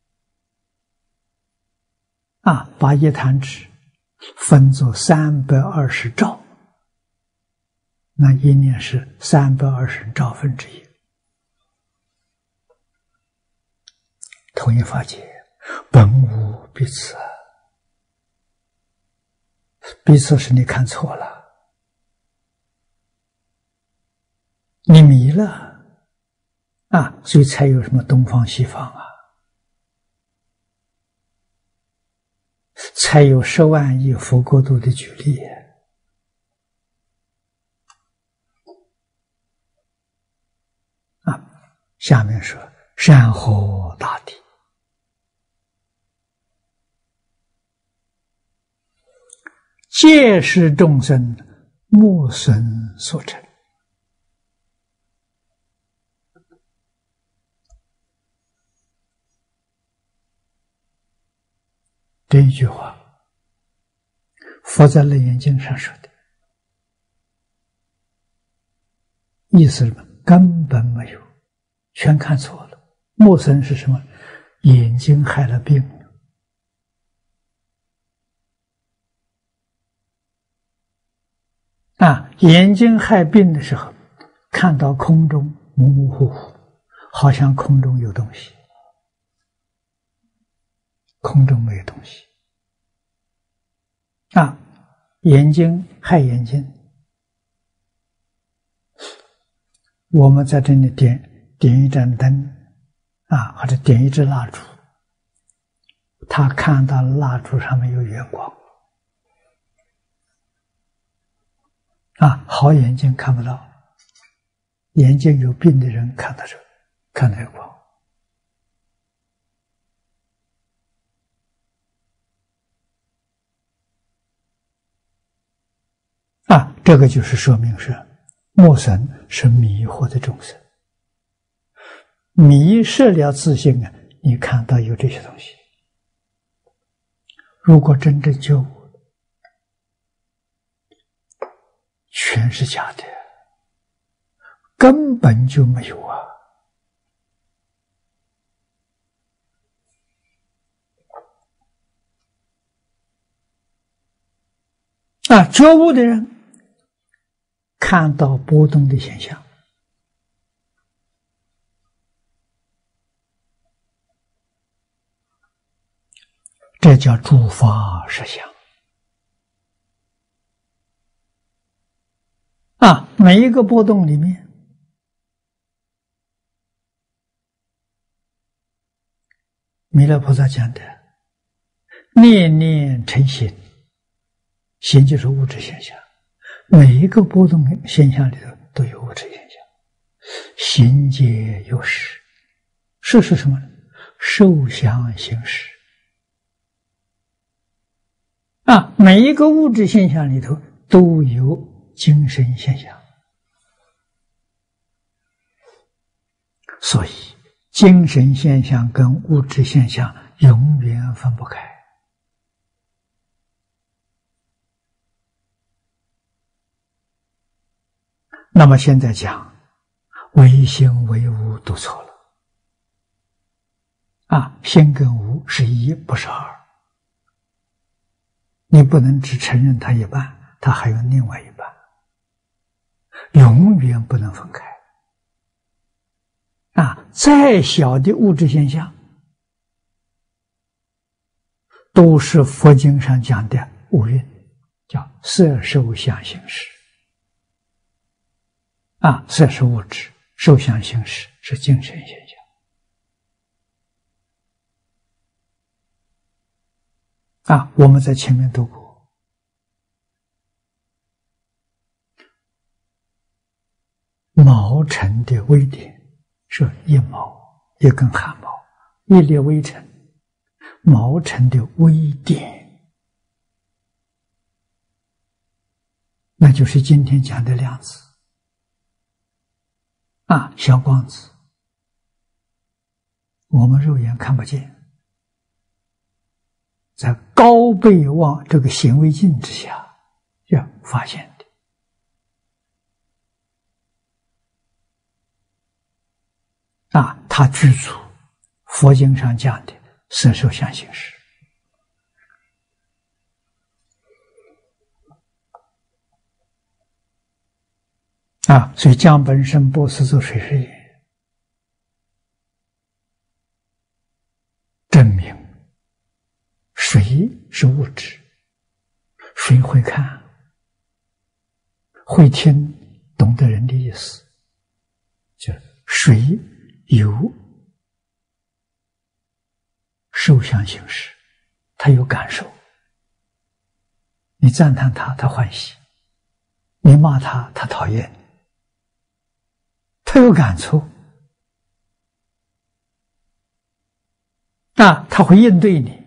把一弹指分作320兆，那一念是320兆分之一，同一法界，本无彼此彼此是你看错了，你迷了所以才有什么东方西方才有10万亿佛国度的举例下面说山河大地，皆是众生目损所成。这一句话，佛在《楞严经》上说的，意思是什么？根本没有，全看错了。目损是什么？眼睛害了病。眼睛害病的时候，看到空中模模糊糊，好像空中有东西，空中没有东西眼睛害眼睛， 我们在这里点一盏灯啊，或者点一支蜡烛，他看到蜡烛上面有月光啊，好眼睛看不到，眼睛有病的人看到这，看到月光啊，这个就是说明是木神是迷惑的众生，迷失了自信啊，你看到有这些东西。如果真正觉悟，全是假的，根本就没有啊！啊，觉悟的人看到波动的现象，这叫诸法实相啊！每一个波动里面，弥勒菩萨讲的念念成形，形就是物质现象，每一个波动现象里头都有物质现象，形皆有识，识是什么呢？受想行识啊，每一个物质现象里头都有精神现象，所以精神现象跟物质现象永远分不开。那么现在讲唯心唯物都错了啊，心跟无是一，不是二。你不能只承认它一半，它还有另外一半，永远不能分开啊！再小的物质现象，都是佛经上讲的五蕴，叫色受想行识啊，色是物质，受想行识是精神现象啊，我们在前面读过，毛尘的微点是一毛，一根汗毛，一粒微尘，毛尘的微点，那就是今天讲的量子啊，小光子，我们肉眼看不见，在高倍望这个显微镜之下要发现的啊，它具足佛经上讲的色受想行识啊，所以江本胜波斯做水实验，证明水是物质，水会看，会听，懂得人的意思，就水有受想行识，他有感受，你赞叹他，他欢喜；你骂他，他讨厌，他有感触啊，他会应对你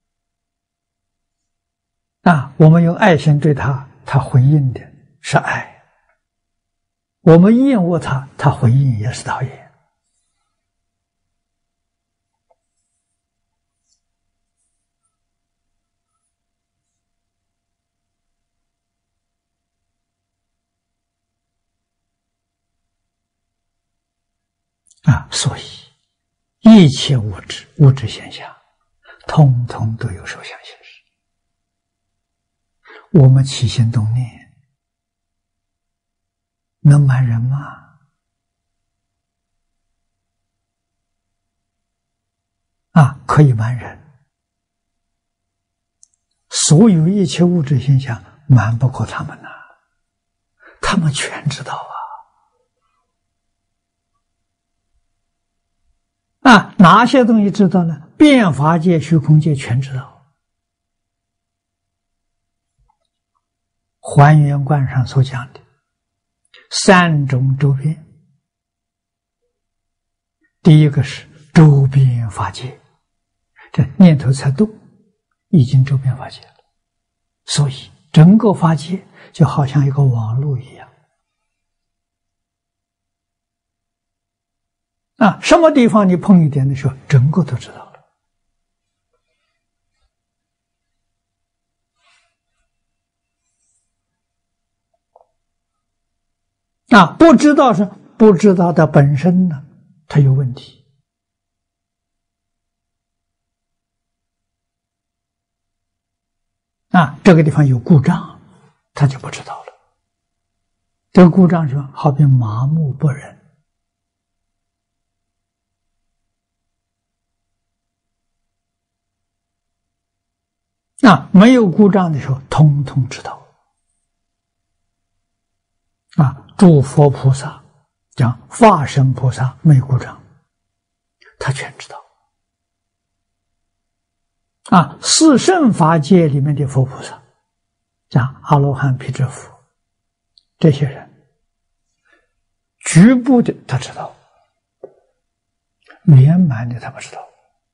啊。我们用爱心对他，他回应的是爱；我们厌恶他，他回应也是讨厌啊。所以一切物质现象通通都有受想行识，我们起心动念能瞒人吗？啊，可以瞒人，所有一切物质现象瞒不过他们呐，他们全知道啊。 哪些东西知道呢？变法界、虚空界全知道。还原观上所讲的三种周边，第一个是周边法界，这念头才动，已经周边法界了。所以整个法界就好像一个网络一样。什么地方你碰一点的时候，整个都知道了。不知道是不知道的本身呢，它有问题。这个地方有故障，他就不知道了。这个故障是好比麻木不仁。没有故障的时候，通通知道。诸佛菩萨讲化身菩萨没故障，他全知道。四圣法界里面的佛菩萨，像阿罗汉、辟支佛，这些人局部的他知道，圆满的他不知道。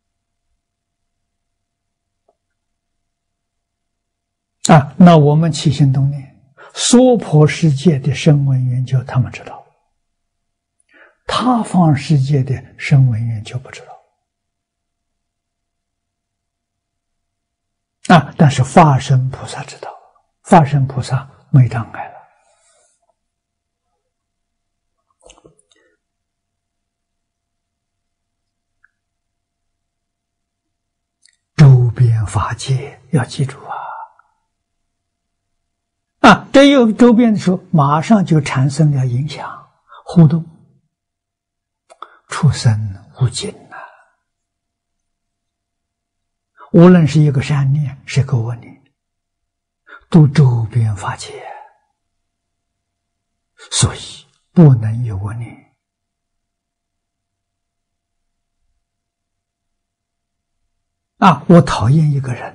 那我们起心动念，娑婆世界的声闻缘觉他们知道，他方世界的声闻缘觉不知道。但是化身菩萨知道，化身菩萨没障碍了。周边法界要记住这有周边的时候，马上就产生了影响互动，出生无尽无论是一个善念，是一个恶念，都周边法界，所以不能有恶念。我讨厌一个人，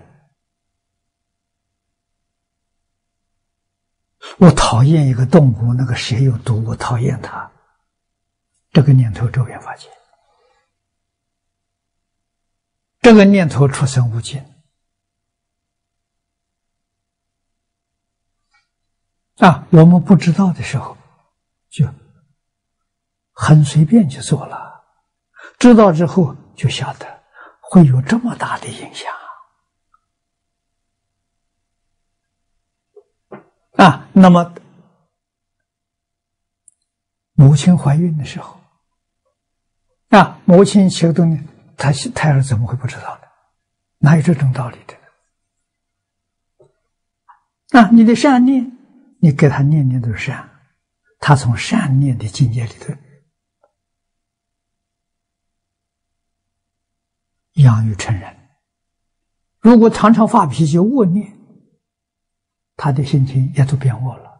我讨厌一个动物，那个蛇有毒，我讨厌它，这个念头周边法界，这个念头出生无尽。我们不知道的时候，就很随便就做了，知道之后就晓得会有这么大的影响。那么母亲怀孕的时候，母亲起个动念，胎儿怎么会不知道呢？哪有这种道理的？你的善念，你给他念念都是善，他从善念的境界里头养育成人。如果常常发脾气、恶念，他的心情也都变恶了。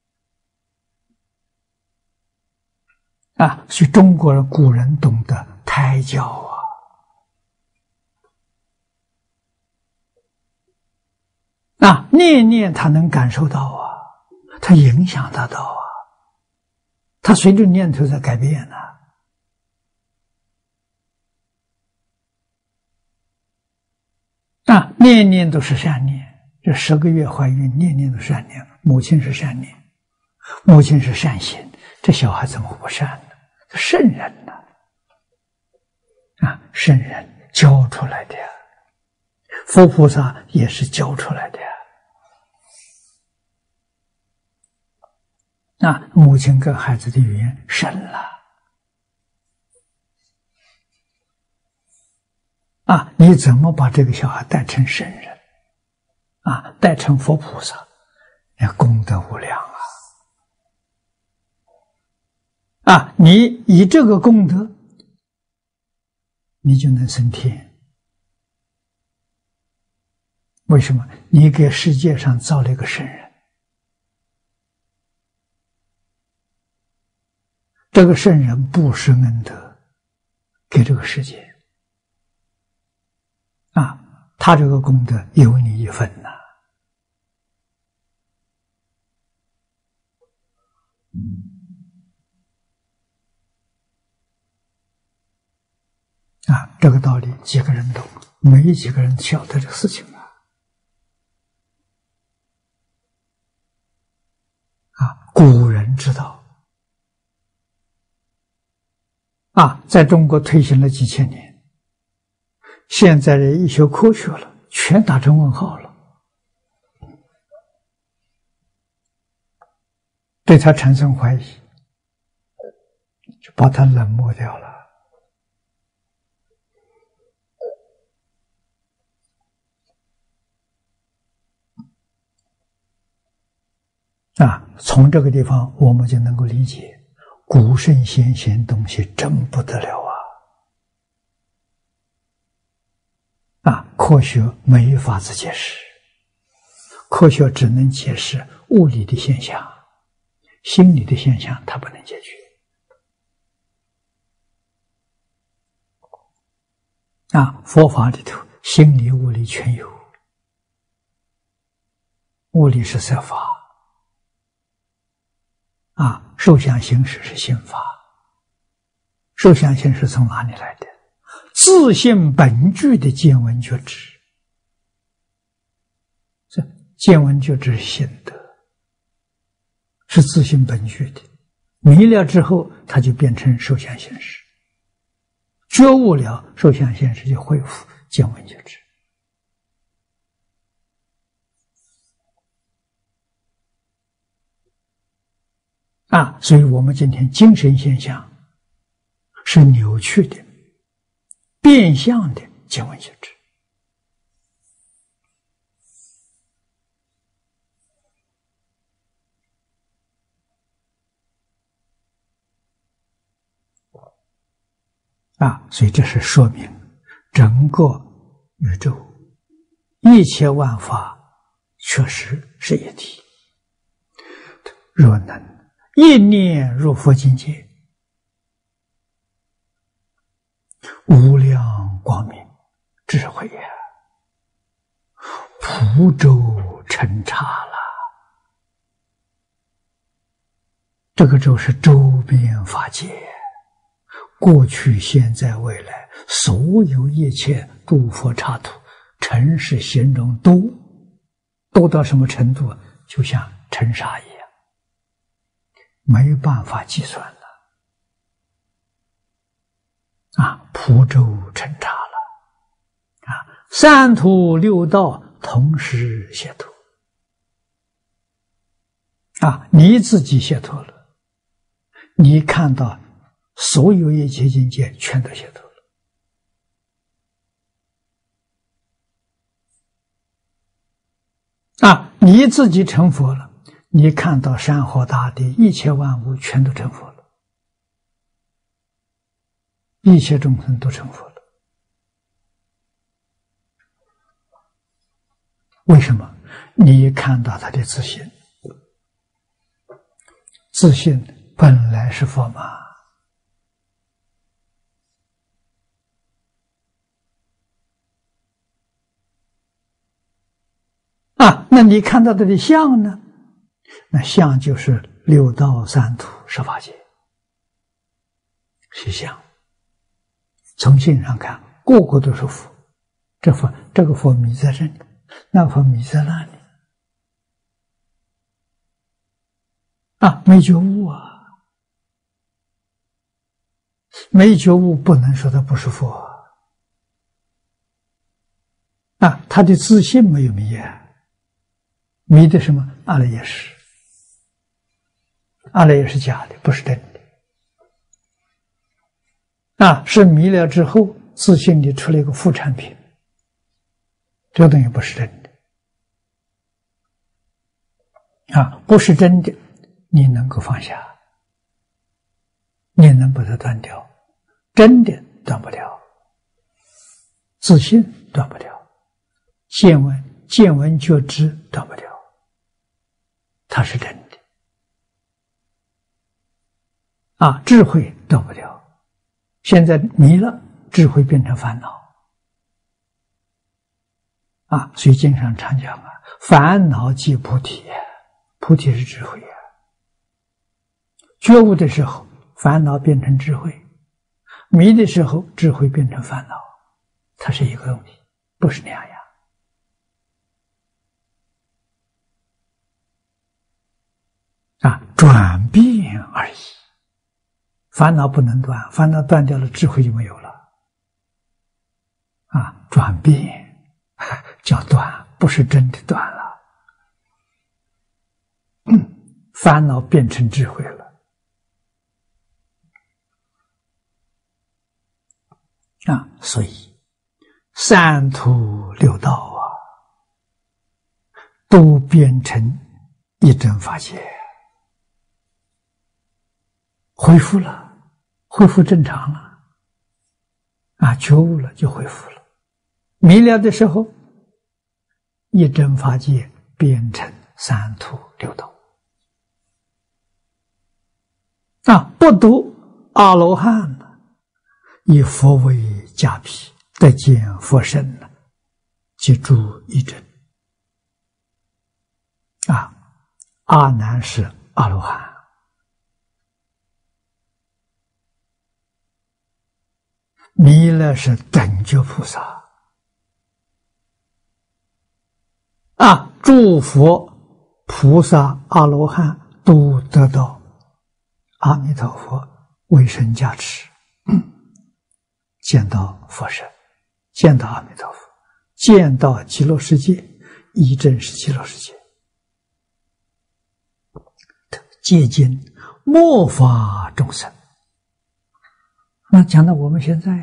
所以中国人古人懂得胎教念念他能感受到他影响他到他随着念头在改变念念都是善念。这10个月怀孕，念念都是善念，母亲是善念，母亲是善心，这小孩怎么会不善呢？圣人圣人教出来的呀，佛菩萨也是教出来的呀。母亲跟孩子的缘深了你怎么把这个小孩带成圣人带成佛菩萨，那功德无量你以这个功德，你就能升天。为什么？你给世界上造了一个圣人，这个圣人布施恩德， 给这个世界啊，他这个功德有你一份呐。啊，这个道理几个人懂，没几个人晓得这个事情啊。啊，古人知道。啊，在中国推行了几千年，现在人一学科学了，全打成问号了，对他产生怀疑，就把他冷漠掉了。啊，从这个地方我们就能够理解，古圣先贤东西真不得了啊！啊，科学没法子解释，科学只能解释物理的现象，心理的现象它不能解决。啊，佛法里头心理物理全有，物理是色法。啊，受想行识是心法，受想行识从哪里来的？自性本具的见闻觉知，这见闻觉知是心得，是自性本具的。迷了之后，它就变成受想行识；觉悟了，受想行识就恢复见闻觉知。啊，所以我们今天精神现象是扭曲的、变相的见闻觉知。啊，所以这是说明整个宇宙一切万法确实是一体。若能一念入佛境界，无量光明智慧呀，普周成刹了。这个周是周边法界，过去、现在、未来，所有一切诸佛刹土，尘世形容多到什么程度？就像尘沙一样。没办法计算了，啊，普周成刹了，啊，三途六道同时解脱，啊，你自己解脱了，你看到所有一切境界全都解脱了，啊，你自己成佛了。你看到山河大地一切万物全都成佛了，一切众生都成佛了。为什么？你看到他的自信，自信本来是佛嘛。啊，那你看到他的相呢？那相就是六道三途十法界，是相。从性上看，个个都是佛。这个佛迷在这里，那个佛迷在那里。啊，没觉悟啊，没觉悟不能说他不是佛啊，他的自信没有迷啊，迷的什么？阿赖耶识。阿赖耶是假的，不是真的。啊，是迷了之后，自信里出了一个副产品，这个东西不是真的。啊，不是真的，你能够放下，你能把它断掉，真的断不了，自信断不了，见闻觉知断不了，它是真的。啊，智慧断不了， 现在迷了，智慧变成烦恼啊！所以经常常讲啊，烦恼即菩提，菩提是智慧啊。觉悟的时候，烦恼变成智慧；迷的时候，智慧变成烦恼，它是一个东西，不是两样啊，转变而已。烦恼不能断，烦恼断掉了，智慧就没有了啊！转变叫断，不是真的断了。烦恼变成智慧了啊！所以三途六道啊，都变成一真法界，恢复了，恢复正常了啊！觉悟了就恢复了。迷了的时候，一真法界变成三途六道啊！不读阿罗汉呢，以佛为驾毗，得见佛身呢，即住一真啊！阿难是阿罗汉，弥勒是等觉菩萨啊！诸佛菩萨阿罗汉都得到阿弥陀佛为身加持，见到佛身，见到阿弥陀佛，见到极乐世界，一真是极乐世界，接近末法众生。那讲到我们现在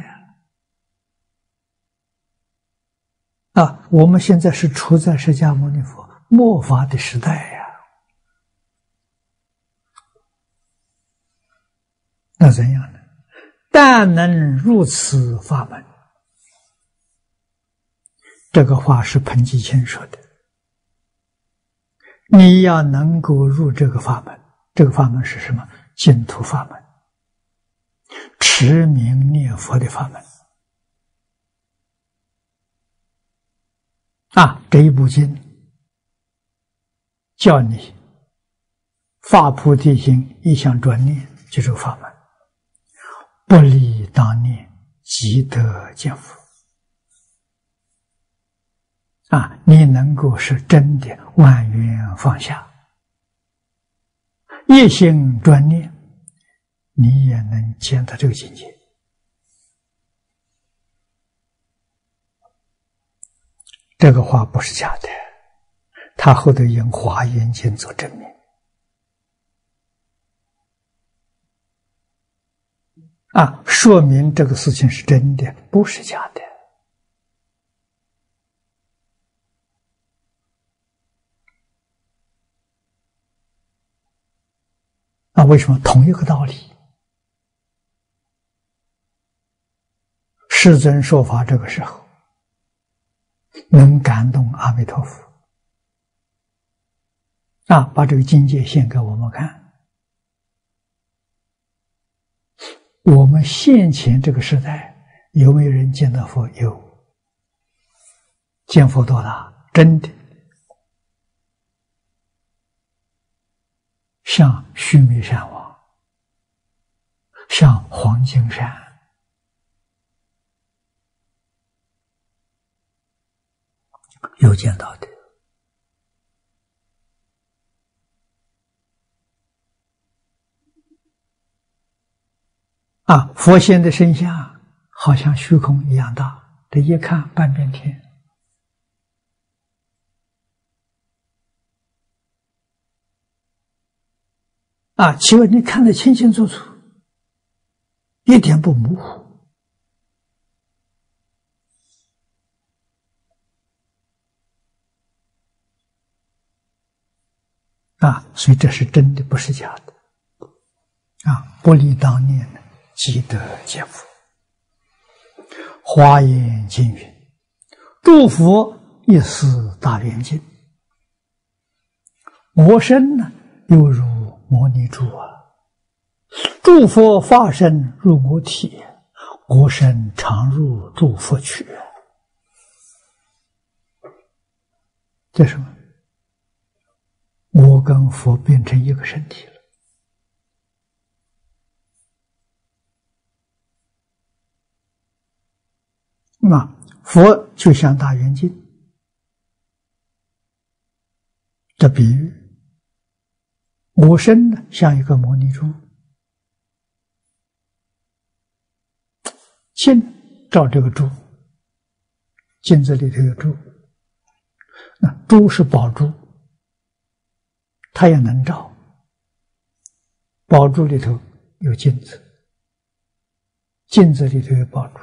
啊，我们现在是处在释迦牟尼佛末法的时代呀。那怎样呢？但能入此法门，这个话是彭吉谦说的。你要能够入这个法门，这个法门是什么？净土法门，持名念佛的法门啊！这一部经叫你发菩提心，一向专念，就这个法门，不离当念，即得见佛啊！你能够是真的万缘放下，一心专念，你也能见到这个境界。这个话不是假的，他后头用《华严经》做证明啊，说明这个事情是真的，不是假的。那为什么同一个道理？世尊说法这个时候能感动阿弥陀佛啊，把这个境界现给我们看。我们现前这个时代有没有人见到佛？有。见佛多大？真的像须弥山王，像黄金山有见到的啊！佛现的身相好像虚空一样大，这一看半边天啊！请问你看得清清楚楚，一点不模糊啊！所以这是真的，不是假的啊！不离当念，即得见佛。华严经云：诸佛一思大圆镜，我身呢犹如摩尼珠啊！诸佛化身入我体， 我身常入诸佛趣。这什么？我跟佛变成一个身体了。那佛就像大圆镜的比喻，我身呢像一个摩尼珠，镜照这个珠，镜子里头有珠，那珠是宝珠，它也能照。宝珠里头有镜子，镜子里头有宝珠。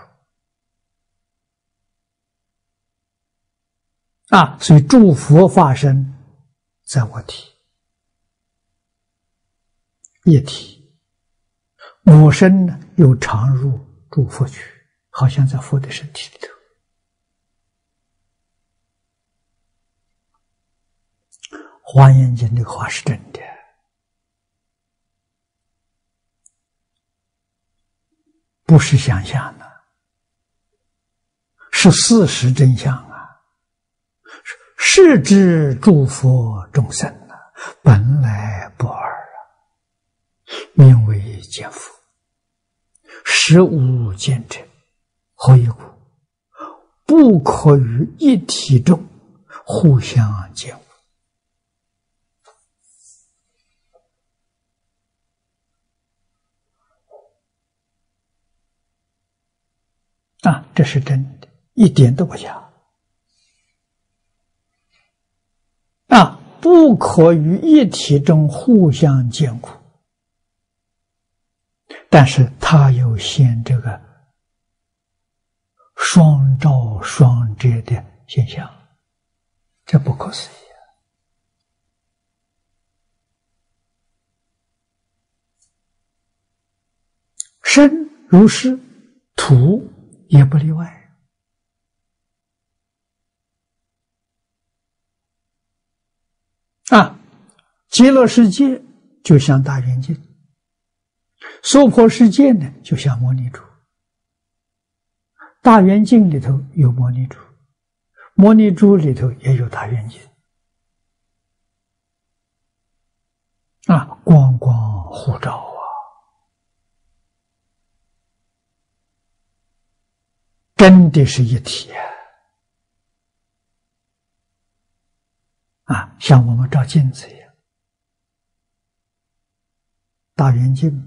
所以诸佛法身在我体，一体。我身呢又常入诸佛趣，好像在佛的身体里头。华严经这个话是真的，不是想象的，是事实真相啊！是知诸佛众生本来不二名为见佛，实无见者。何以故？不可于一体中互相见悟。这是真的，一点都不假。不可于一体中互相见顾，但是它有现这个双照双遮的现象，这不可思议。身如是，土也不例外。极乐世界就像大圆镜，娑婆世界呢就像摩尼珠。大圆镜里头有摩尼珠，摩尼珠里头也有大圆镜。光光互照真的是一体像我们照镜子一样，大圆镜，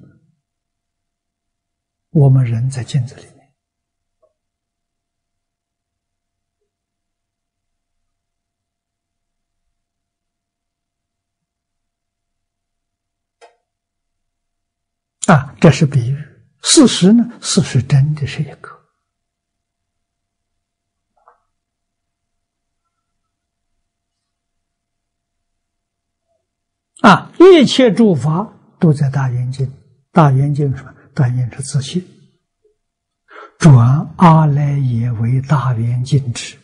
我们人在镜子里面，这是比喻。事实呢？事实真的是一个。一切诸法都在大圆镜。大圆镜是什么？大圆镜是自信，转阿赖耶为大圆镜智。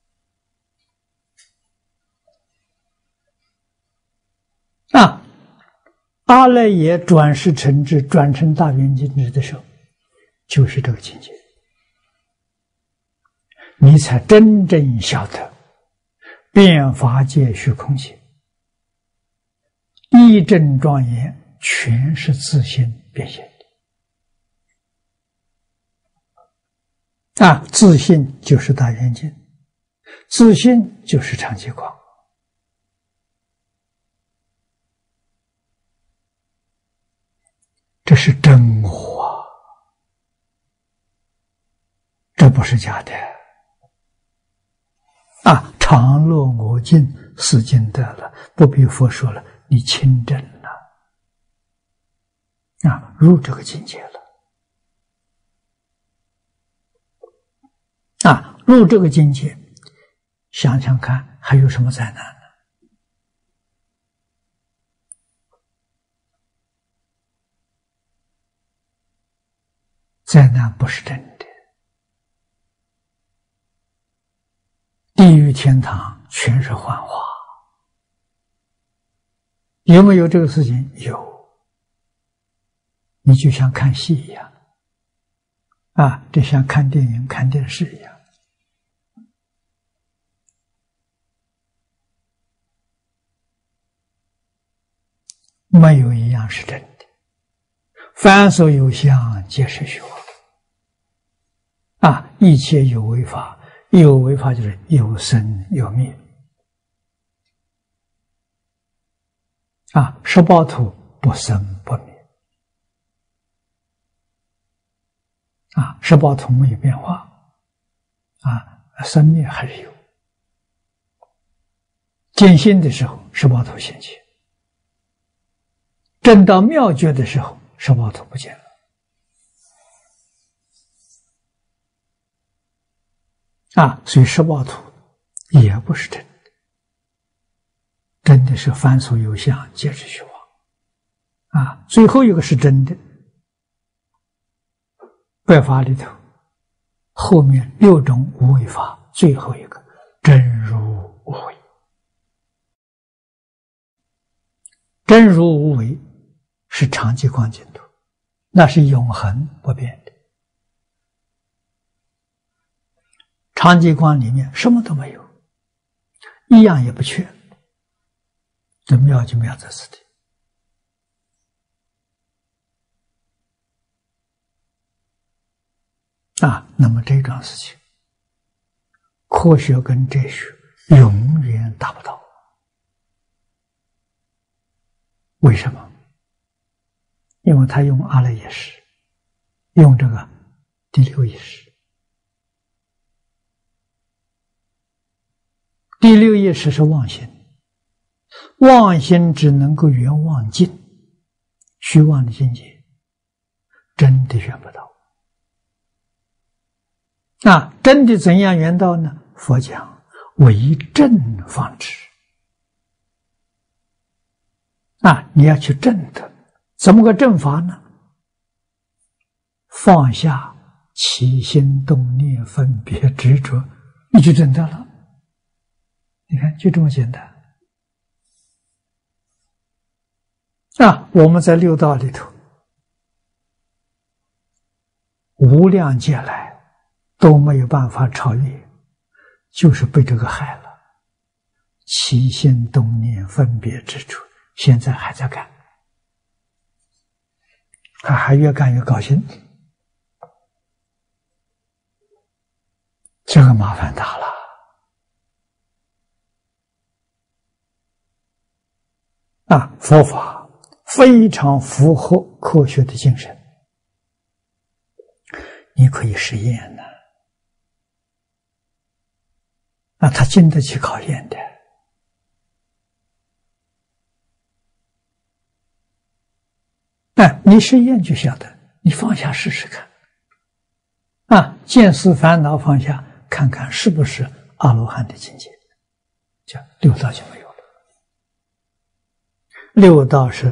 阿赖耶转世成智，转成大圆镜智的时候，就是这个境界，你才真正晓得遍法界虚空性，一真庄严，全是自性变现的。自性就是大圆镜，自性就是常寂光。这是真我，这不是假的。常乐我净，是尽得了，不必佛说了，你亲证了，入这个境界了。入这个境界，想想看，还有什么灾难呢？灾难不是真的，地狱天堂全是幻化。有没有这个事情？有。你就像看戏一样， 这像看电影、看电视一样。没有一样是真的，凡所有相，皆是虚妄。一切有为法，有为法就是有生有灭。十报土不生不灭，十报土没有变化，生灭还是有。见性的时候，十报土现前。证到妙觉的时候，十报土不见了。所以十报土也不是真的，真的是凡所有相，皆是虚妄。最后一个是真的，百法里头，后面6种无为法，最后一个真如无为。真如无为是常寂光净土，那是永恒不变的。常寂光里面什么都没有，一样也不缺，这妙就妙在此地。那么这桩事情，科学跟哲学永远达不到。为什么？因为他用阿赖耶识，用这个第六意识。第六意识是妄心，妄心只能够圆妄境，虚妄的境界真的圆不到。真的怎样圆到呢？佛讲为正方知。你要去证得，怎么个证法呢？放下起心动念分别执着，你就证得了。你看，就这么简单。我们在六道里头，无量劫来都没有办法超越，就是被这个害了。起心动念分别执着，现在还在干，他还越干越高兴，这个麻烦大了。佛法非常符合科学的精神，你可以实验的。它经得起考验的。你实验就晓得，你放下试试看。见思烦恼放下，看看是不是阿罗汉的境界，就六道就没有了。六道是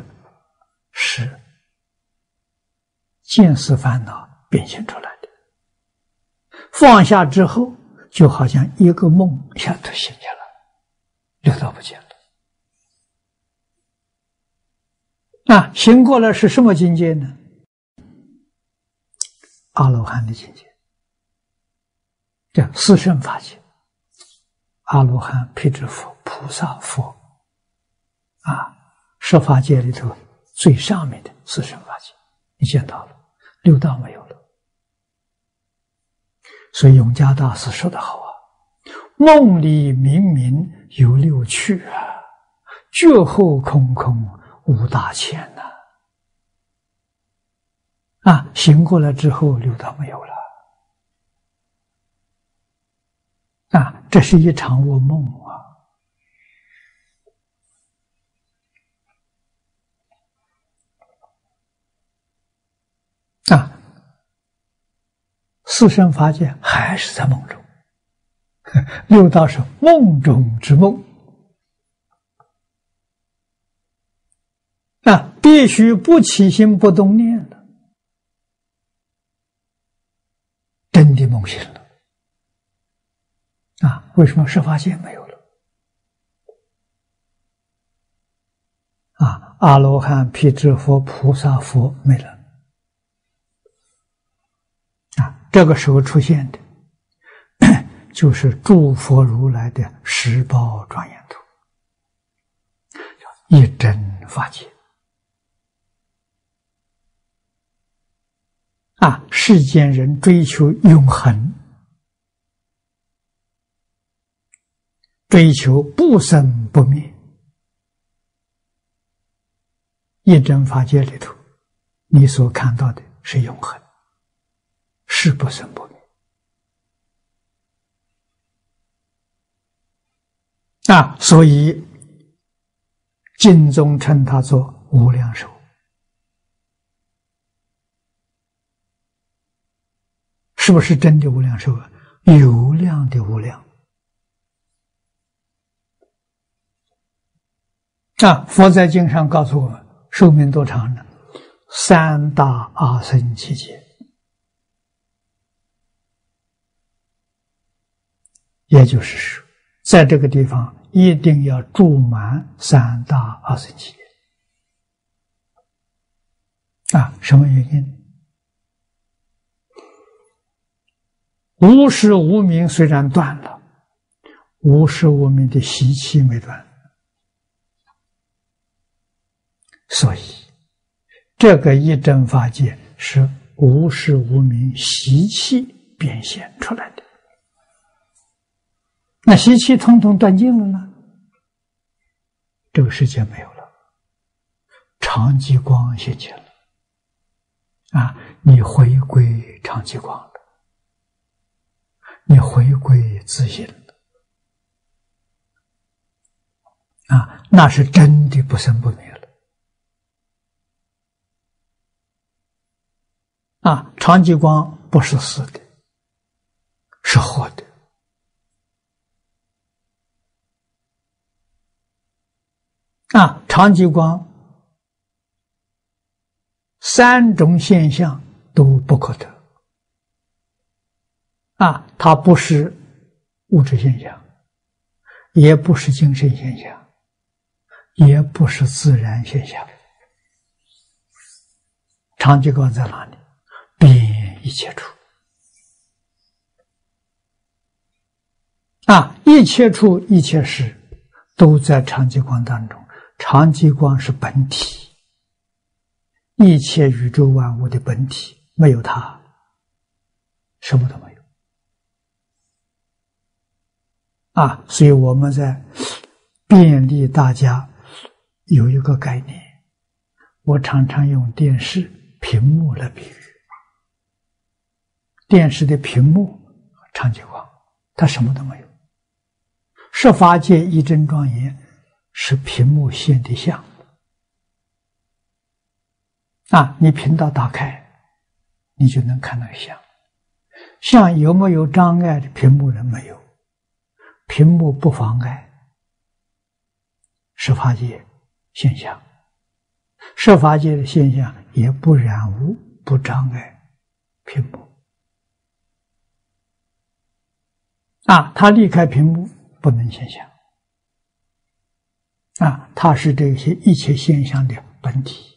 见思烦恼变现出来的，放下之后，就好像一个梦一下都醒下来，六道不见了。醒过来是什么境界呢？阿罗汉的境界，叫四圣法界。阿罗汉、辟支佛、菩萨、佛，十法界里头最上面的四圣法界，你见到了，六道没有了。所以永嘉大师说得好梦里明明有六趣觉后空空无大千醒过来之后，六道没有了。这是一场噩梦四圣法界还是在梦中，六道是梦中之梦。必须不起心不动念了，真的梦醒了。为什么十法界没有了？阿罗汉、辟支佛、菩萨、佛没了。 这个时候出现的，就是诸佛如来的十报庄严图，一真法界。世间人追求永恒，追求不生不灭。一真法界里头，你所看到的是永恒，是不生不灭。所以经中称它做无量寿。是不是真的无量寿啊？有量的无量。佛在经上告诉我们，寿命多长呢？三大阿僧祇劫，也就是说，在这个地方一定要住满三大阿僧祇劫。什么原因？无始无明虽然断了，无始无明的习气没断，所以这个一真法界是无始无明习气变现出来的。那习气统统断尽了呢，这个世界没有了，常寂光现前了。你回归常寂光了，你回归自性了，那是真的不生不灭了。常寂光不是死的，是活的。常寂光三种现象都不可得。它不是物质现象，也不是精神现象，也不是自然现象。常寂光在哪里？遍一切处。一切处一切事都在常寂光当中。常寂光是本体，一切宇宙万物的本体，没有它，什么都没有。所以我们在便利大家有一个概念，我常常用电视屏幕来比喻。电视的屏幕常寂光，它什么都没有。十法界一真庄严是屏幕现的相。你频道打开，你就能看那个相。相有没有障碍的？屏幕人没有。屏幕不妨碍十法界现象，十法界的现象也不染污，不障碍屏幕。它离开屏幕不能现象。它是这些一切现象的本体。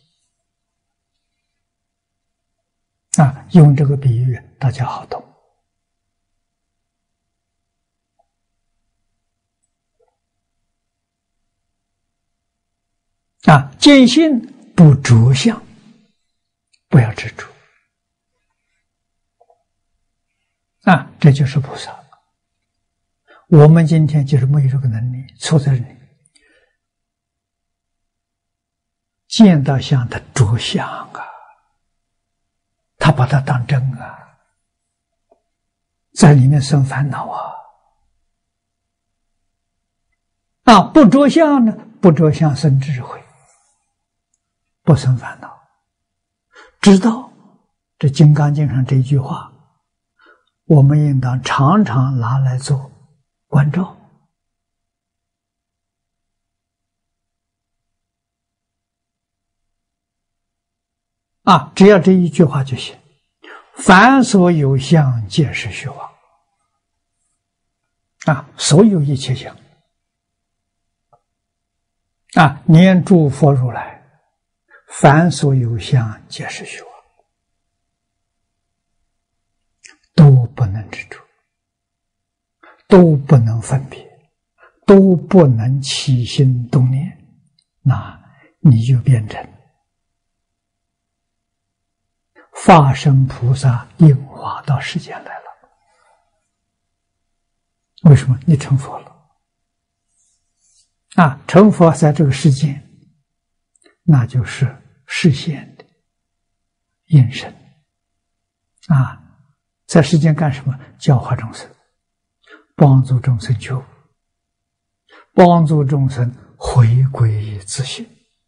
用这个比喻大家好懂。见性不着相，不要执着。这就是菩萨。我们今天就是没有这个能力，错在这里。见到相他着相他把它当真在里面生烦恼不着相呢？不着相生智慧，不生烦恼。知道这《金刚经》上这一句话，我们应当常常拿来做关照。只要这一句话就行。凡所有相，皆是虚妄。所有一切相。念诸佛如来，凡所有相，皆是虚妄。 都不能分别，都不能起心动念，那你就变成化身菩萨应化到世间来了。为什么？你成佛了啊！成佛在这个世间，那就是示现的应身啊！在世间干什么？教化众生，帮助众生觉悟，帮助众生回归自性。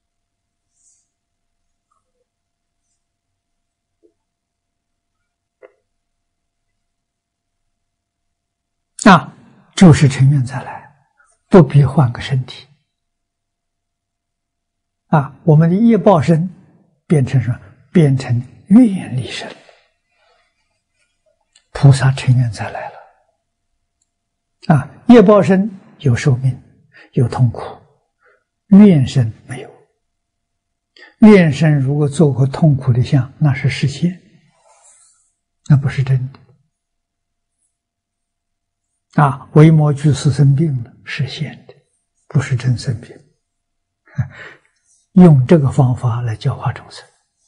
啊，就是成愿再来，不必换个身体。啊，我们的业报身变成什么？变成愿力身。菩萨成愿再来了。啊，业报身有寿命，有痛苦，愿身没有。愿身如果做过痛苦的相，那是实现，那不是真的。啊，维摩居士生病了，实现的，不是真生病。用这个方法来教化众生。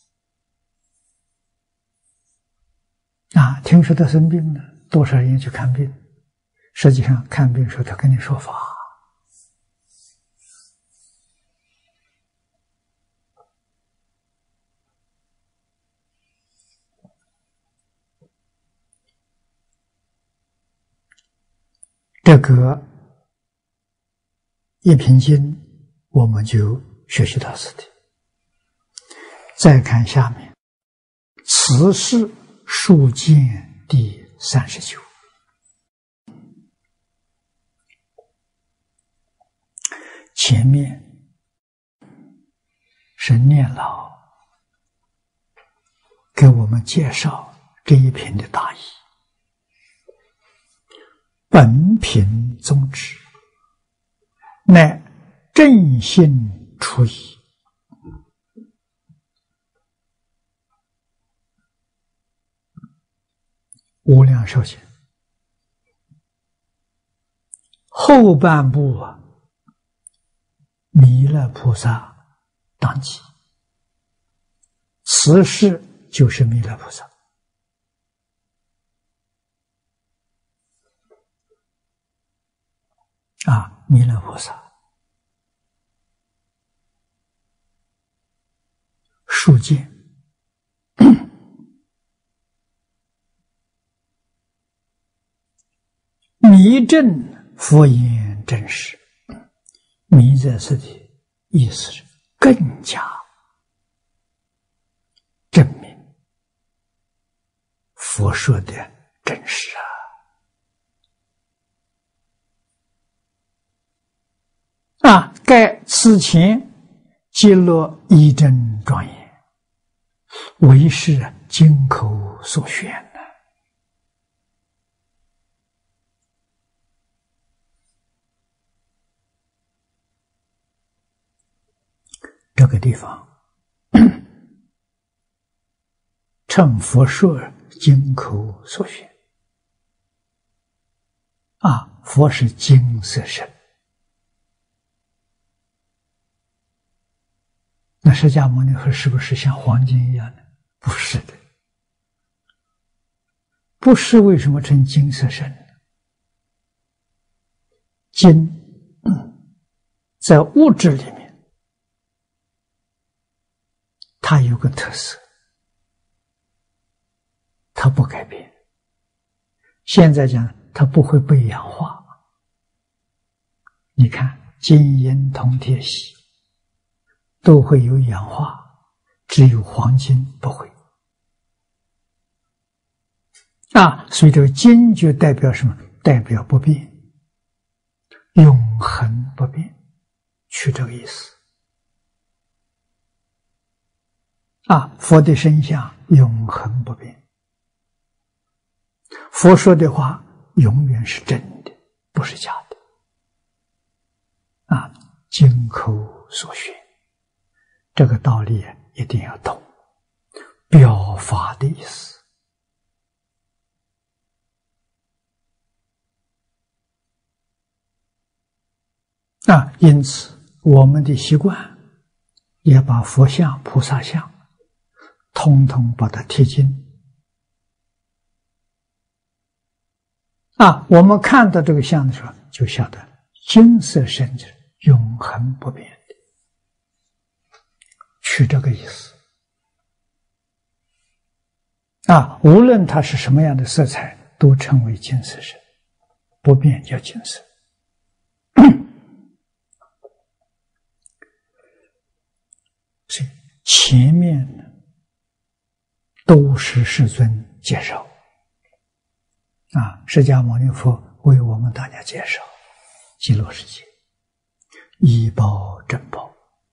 啊，听说他生病了，多少人去看病，实际上看病时候他跟你说法。这个一品经我们就学习到此地。再看下面，此是述见第39。前面是念老给我们介绍这一品的大意。本品宗旨，乃正信出矣。无量寿经后半部啊，弥勒菩萨当机，此事就是弥勒菩萨。啊，弥勒菩萨述见弥正佛言真实。弥在此地意思是更加证明佛说的真实啊！盖此前揭露一真庄严，为是经口所宣的。这个地方称佛说经口所宣啊，佛是金色身。那释迦牟尼佛是不是像黄金一样的？不是的。不是，为什么称金色身呢？金在物质里面它有个特色，它不改变。现在讲它不会被氧化。你看金银铜铁锡都会有氧化，只有黄金不会啊。所以这个金就代表什么？代表不变，永恒不变，取这个意思啊。佛的身相永恒不变，佛说的话永远是真的，不是假的啊。经口所宣，这个道理一定要懂，表法的意思因此我们的习惯也把佛像、菩萨像统统把它贴金。我们看到这个像的时候，就晓得金色身子永恒不变的，取这个意思。无论它是什么样的色彩，都称为金色身，不变叫金色。所以前面呢都是世尊介绍。释迦牟尼佛为我们大家介绍极乐世界一报正报，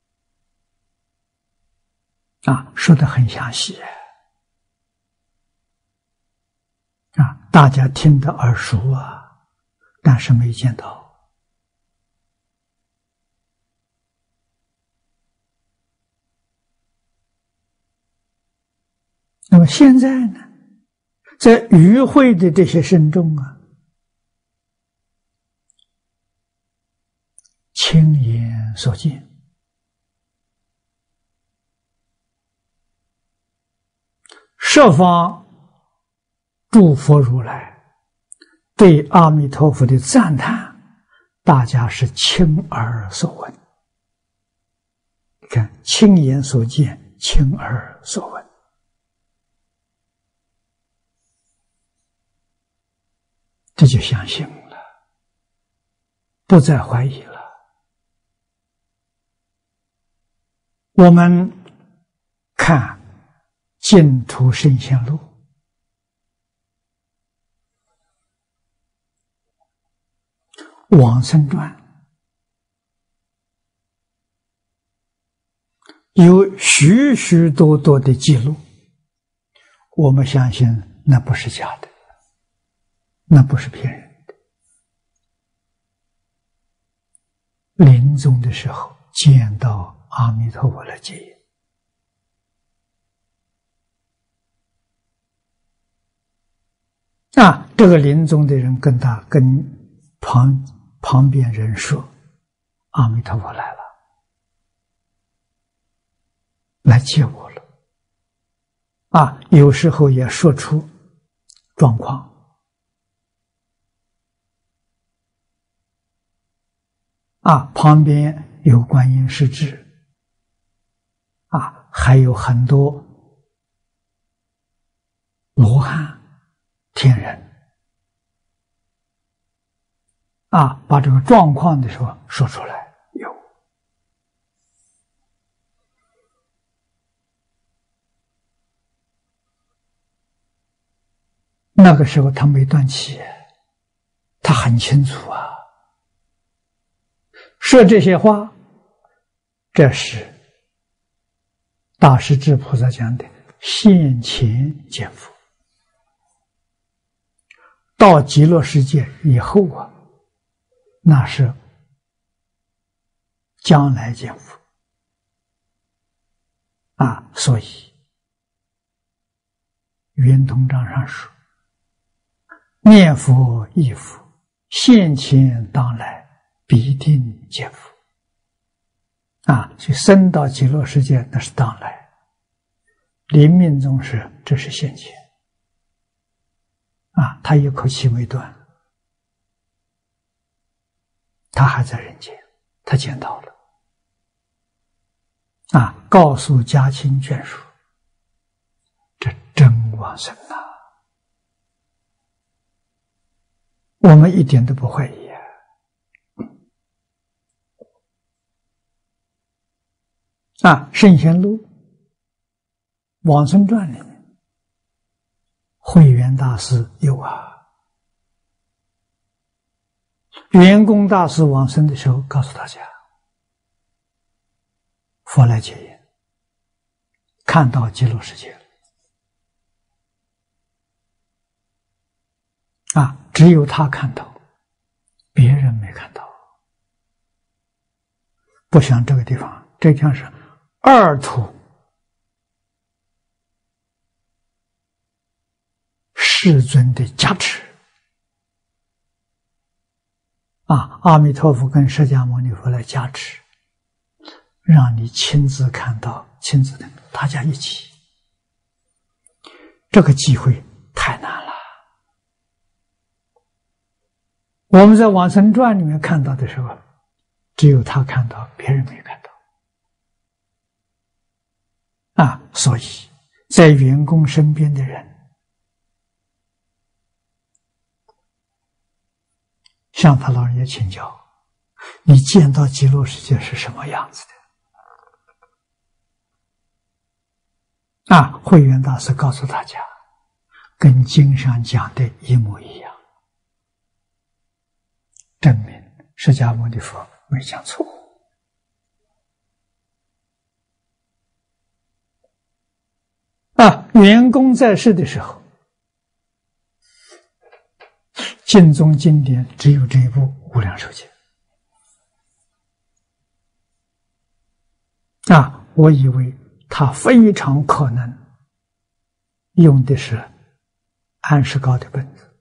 说得很详细大家听得耳熟但是没见到。那么现在呢，在与会的这些圣众亲眼所见，十方诸佛如来对阿弥陀佛的赞叹，大家是亲耳所闻。你看，亲眼所见，亲耳所闻。这就相信了，不再怀疑了。我们看净土圣贤录，往生传有许许多多的记录，我们相信那不是假的，那不是骗人的。临终的时候见到阿弥陀佛来接引，这个临终的人跟旁边人说：“阿弥陀佛来了，来接我了。”有时候也说出状况。旁边有观音势至，还有很多罗汉、天人，把这个状况的时候说出来，有。那个时候他没断气，他很清楚说这些话，这是大势至菩萨讲的现前见佛。到极乐世界以后那是将来见佛所以圆通章上说：“念佛忆佛，现前当来必定见佛。”所以生到极乐世界那是当来，临命终时这是现前。他一口气没断，他还在人间，他见到了，告诉家亲眷属，这真往生我们一点都不怀疑圣贤录往生传里面，慧远大师有圆公大师往生的时候告诉大家，佛来接引，看到极乐世界了只有他看到，别人没看到。不像这个地方，这地方是二土世尊的加持阿弥陀佛跟释迦牟尼佛来加持，让你亲自看到，亲自能大家一起，这个机会太难了。我们在《往生传》里面看到的时候，只有他看到，别人没看到。所以在员工身边的人，向他老人家请教，你见到极乐世界是什么样子的？慧远大师告诉大家，跟经上讲的一模一样，证明释迦牟尼佛没讲错。员工在世的时候，经宗经典只有这一部《无量寿经》。我以为他非常可能用的是安世高的本子。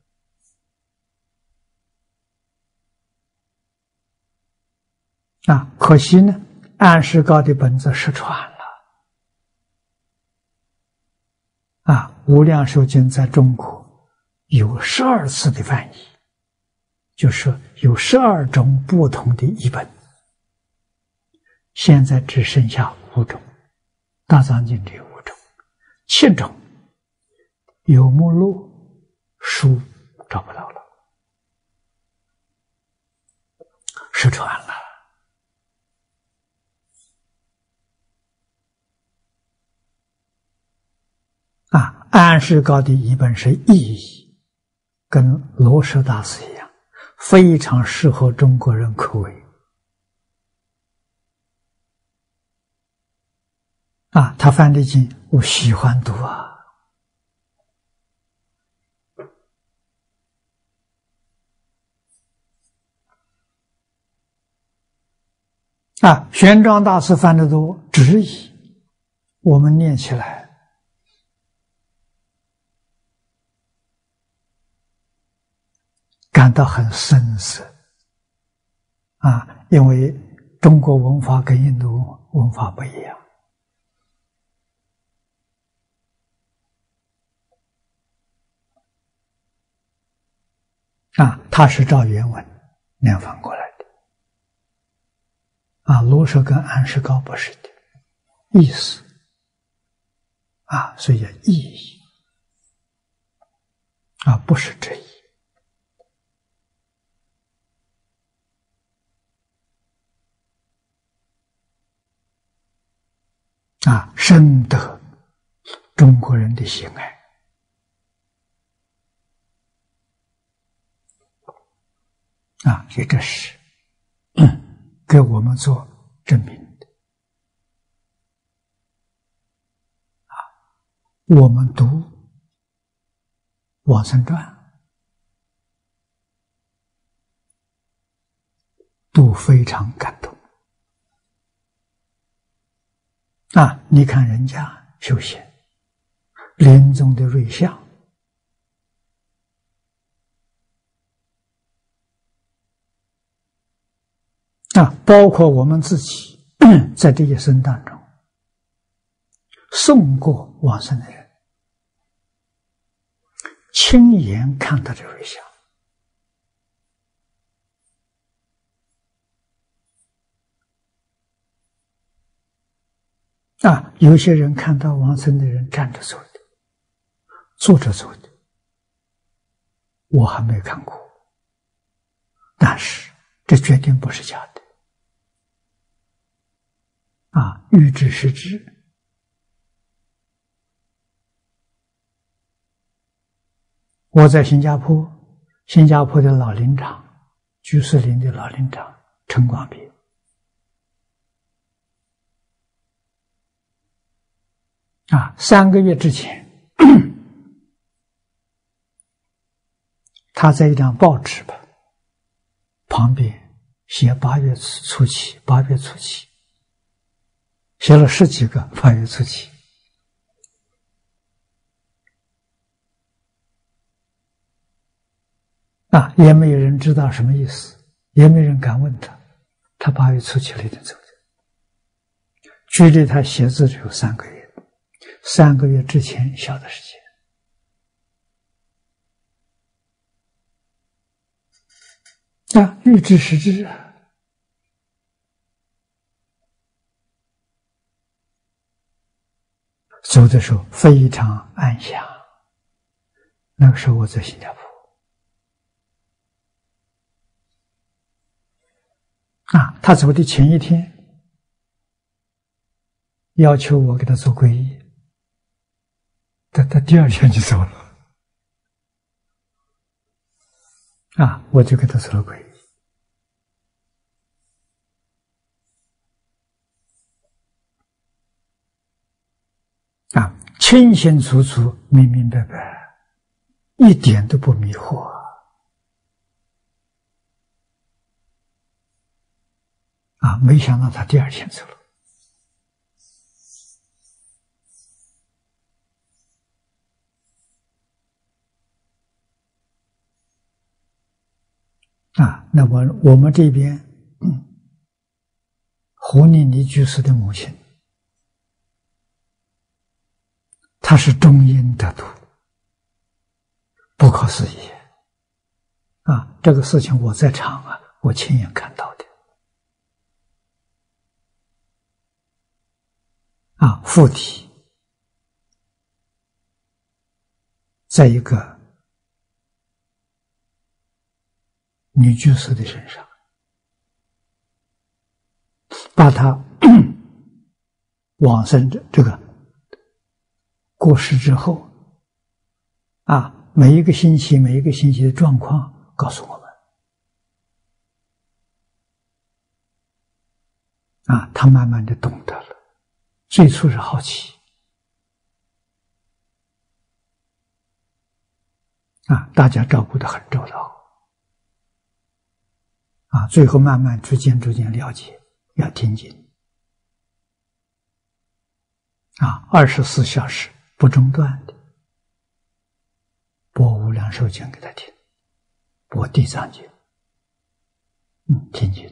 可惜呢，安世高的本子失传了。无量寿经在中国有12次的翻译，就是有12种不同的译本，现在只剩下5种，大藏经只有5种，7种有目录，书找不到了，失传了。安世高的译本是意译，跟罗什大师一样，非常适合中国人口味。他翻的经我喜欢读玄奘大师翻的多，直译，我们念起来感到很深涩因为中国文化跟印度文化不一样它是照原文念翻过来的罗什跟安世高不是的意思所以叫意译不是直译深得中国人的喜爱所以这是给我们做证明的我们读往生传都非常感动你看人家修行临终的瑞相包括我们自己在这一生当中送过往生的人亲眼看到这瑞相有些人看到往生的人站着走的坐着走的我还没看过但是这决定不是假的欲知是知我在新加坡的老林长居士林的老林长陈光斌3个月之前他在一张报纸旁边写8月初七写了10几个8月初七也没有人知道什么意思也没人敢问他。他8月初7那天走的，距离他写字只有3个月，3个月之前晓得事情。欲知时至啊。走的时候非常安详。那个时候我在新加坡他走的前一天要求我给他做皈依，他第2天就走了我就给他做了皈依清清楚楚、明明白白，一点都不迷惑没想到他第2天走了那么我们这边胡宁尼居士的母亲，她是中阴得度，不可思议这个事情我在场我亲眼看到的附体在一个女居士的身上，把她往生这个过世之后每一个星期的状况告诉我们他慢慢的懂得了。最初是好奇大家照顾得很周到最后慢慢逐渐了解，要听经24小时不中断的播无量寿经给他听，播地藏经听经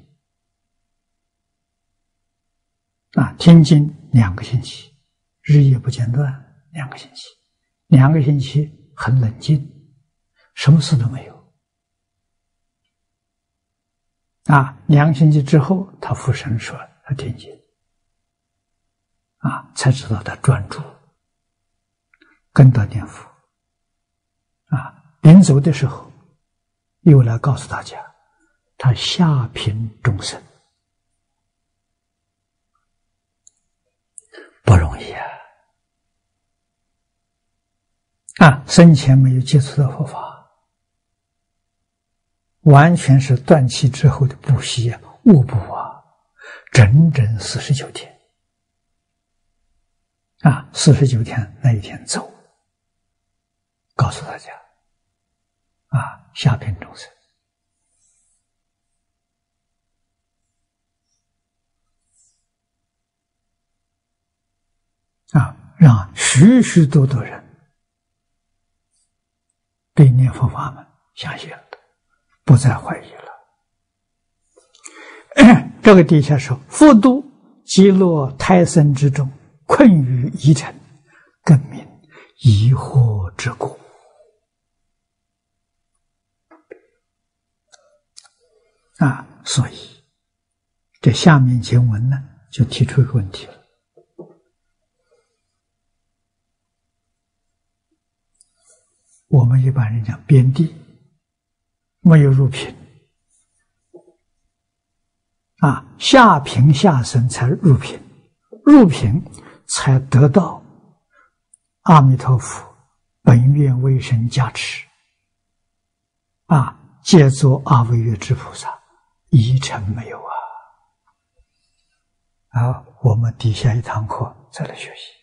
听经2个星期，日夜不间断2个星期，2个星期很冷静，什么事都没有2个星期之后他复身说他听经才知道他专注跟到念佛临走的时候又来告诉大家他下品众生不容易生前没有接触到佛法，完全是断气之后的补习误补整整49天49天那一天走，告诉大家下品众生让许许多多人对念佛法门相信了，不再怀疑了。这个底下说复度极乐胎生之中，困于疑尘，更名疑惑之故所以这下面经文呢就提出一个问题了，我们一般人讲边地没有入品下品下生才入品，入品才得到阿弥陀佛本愿威神加持借作阿惟越之菩萨，疑尘没有好，我们底下一堂课再来学习。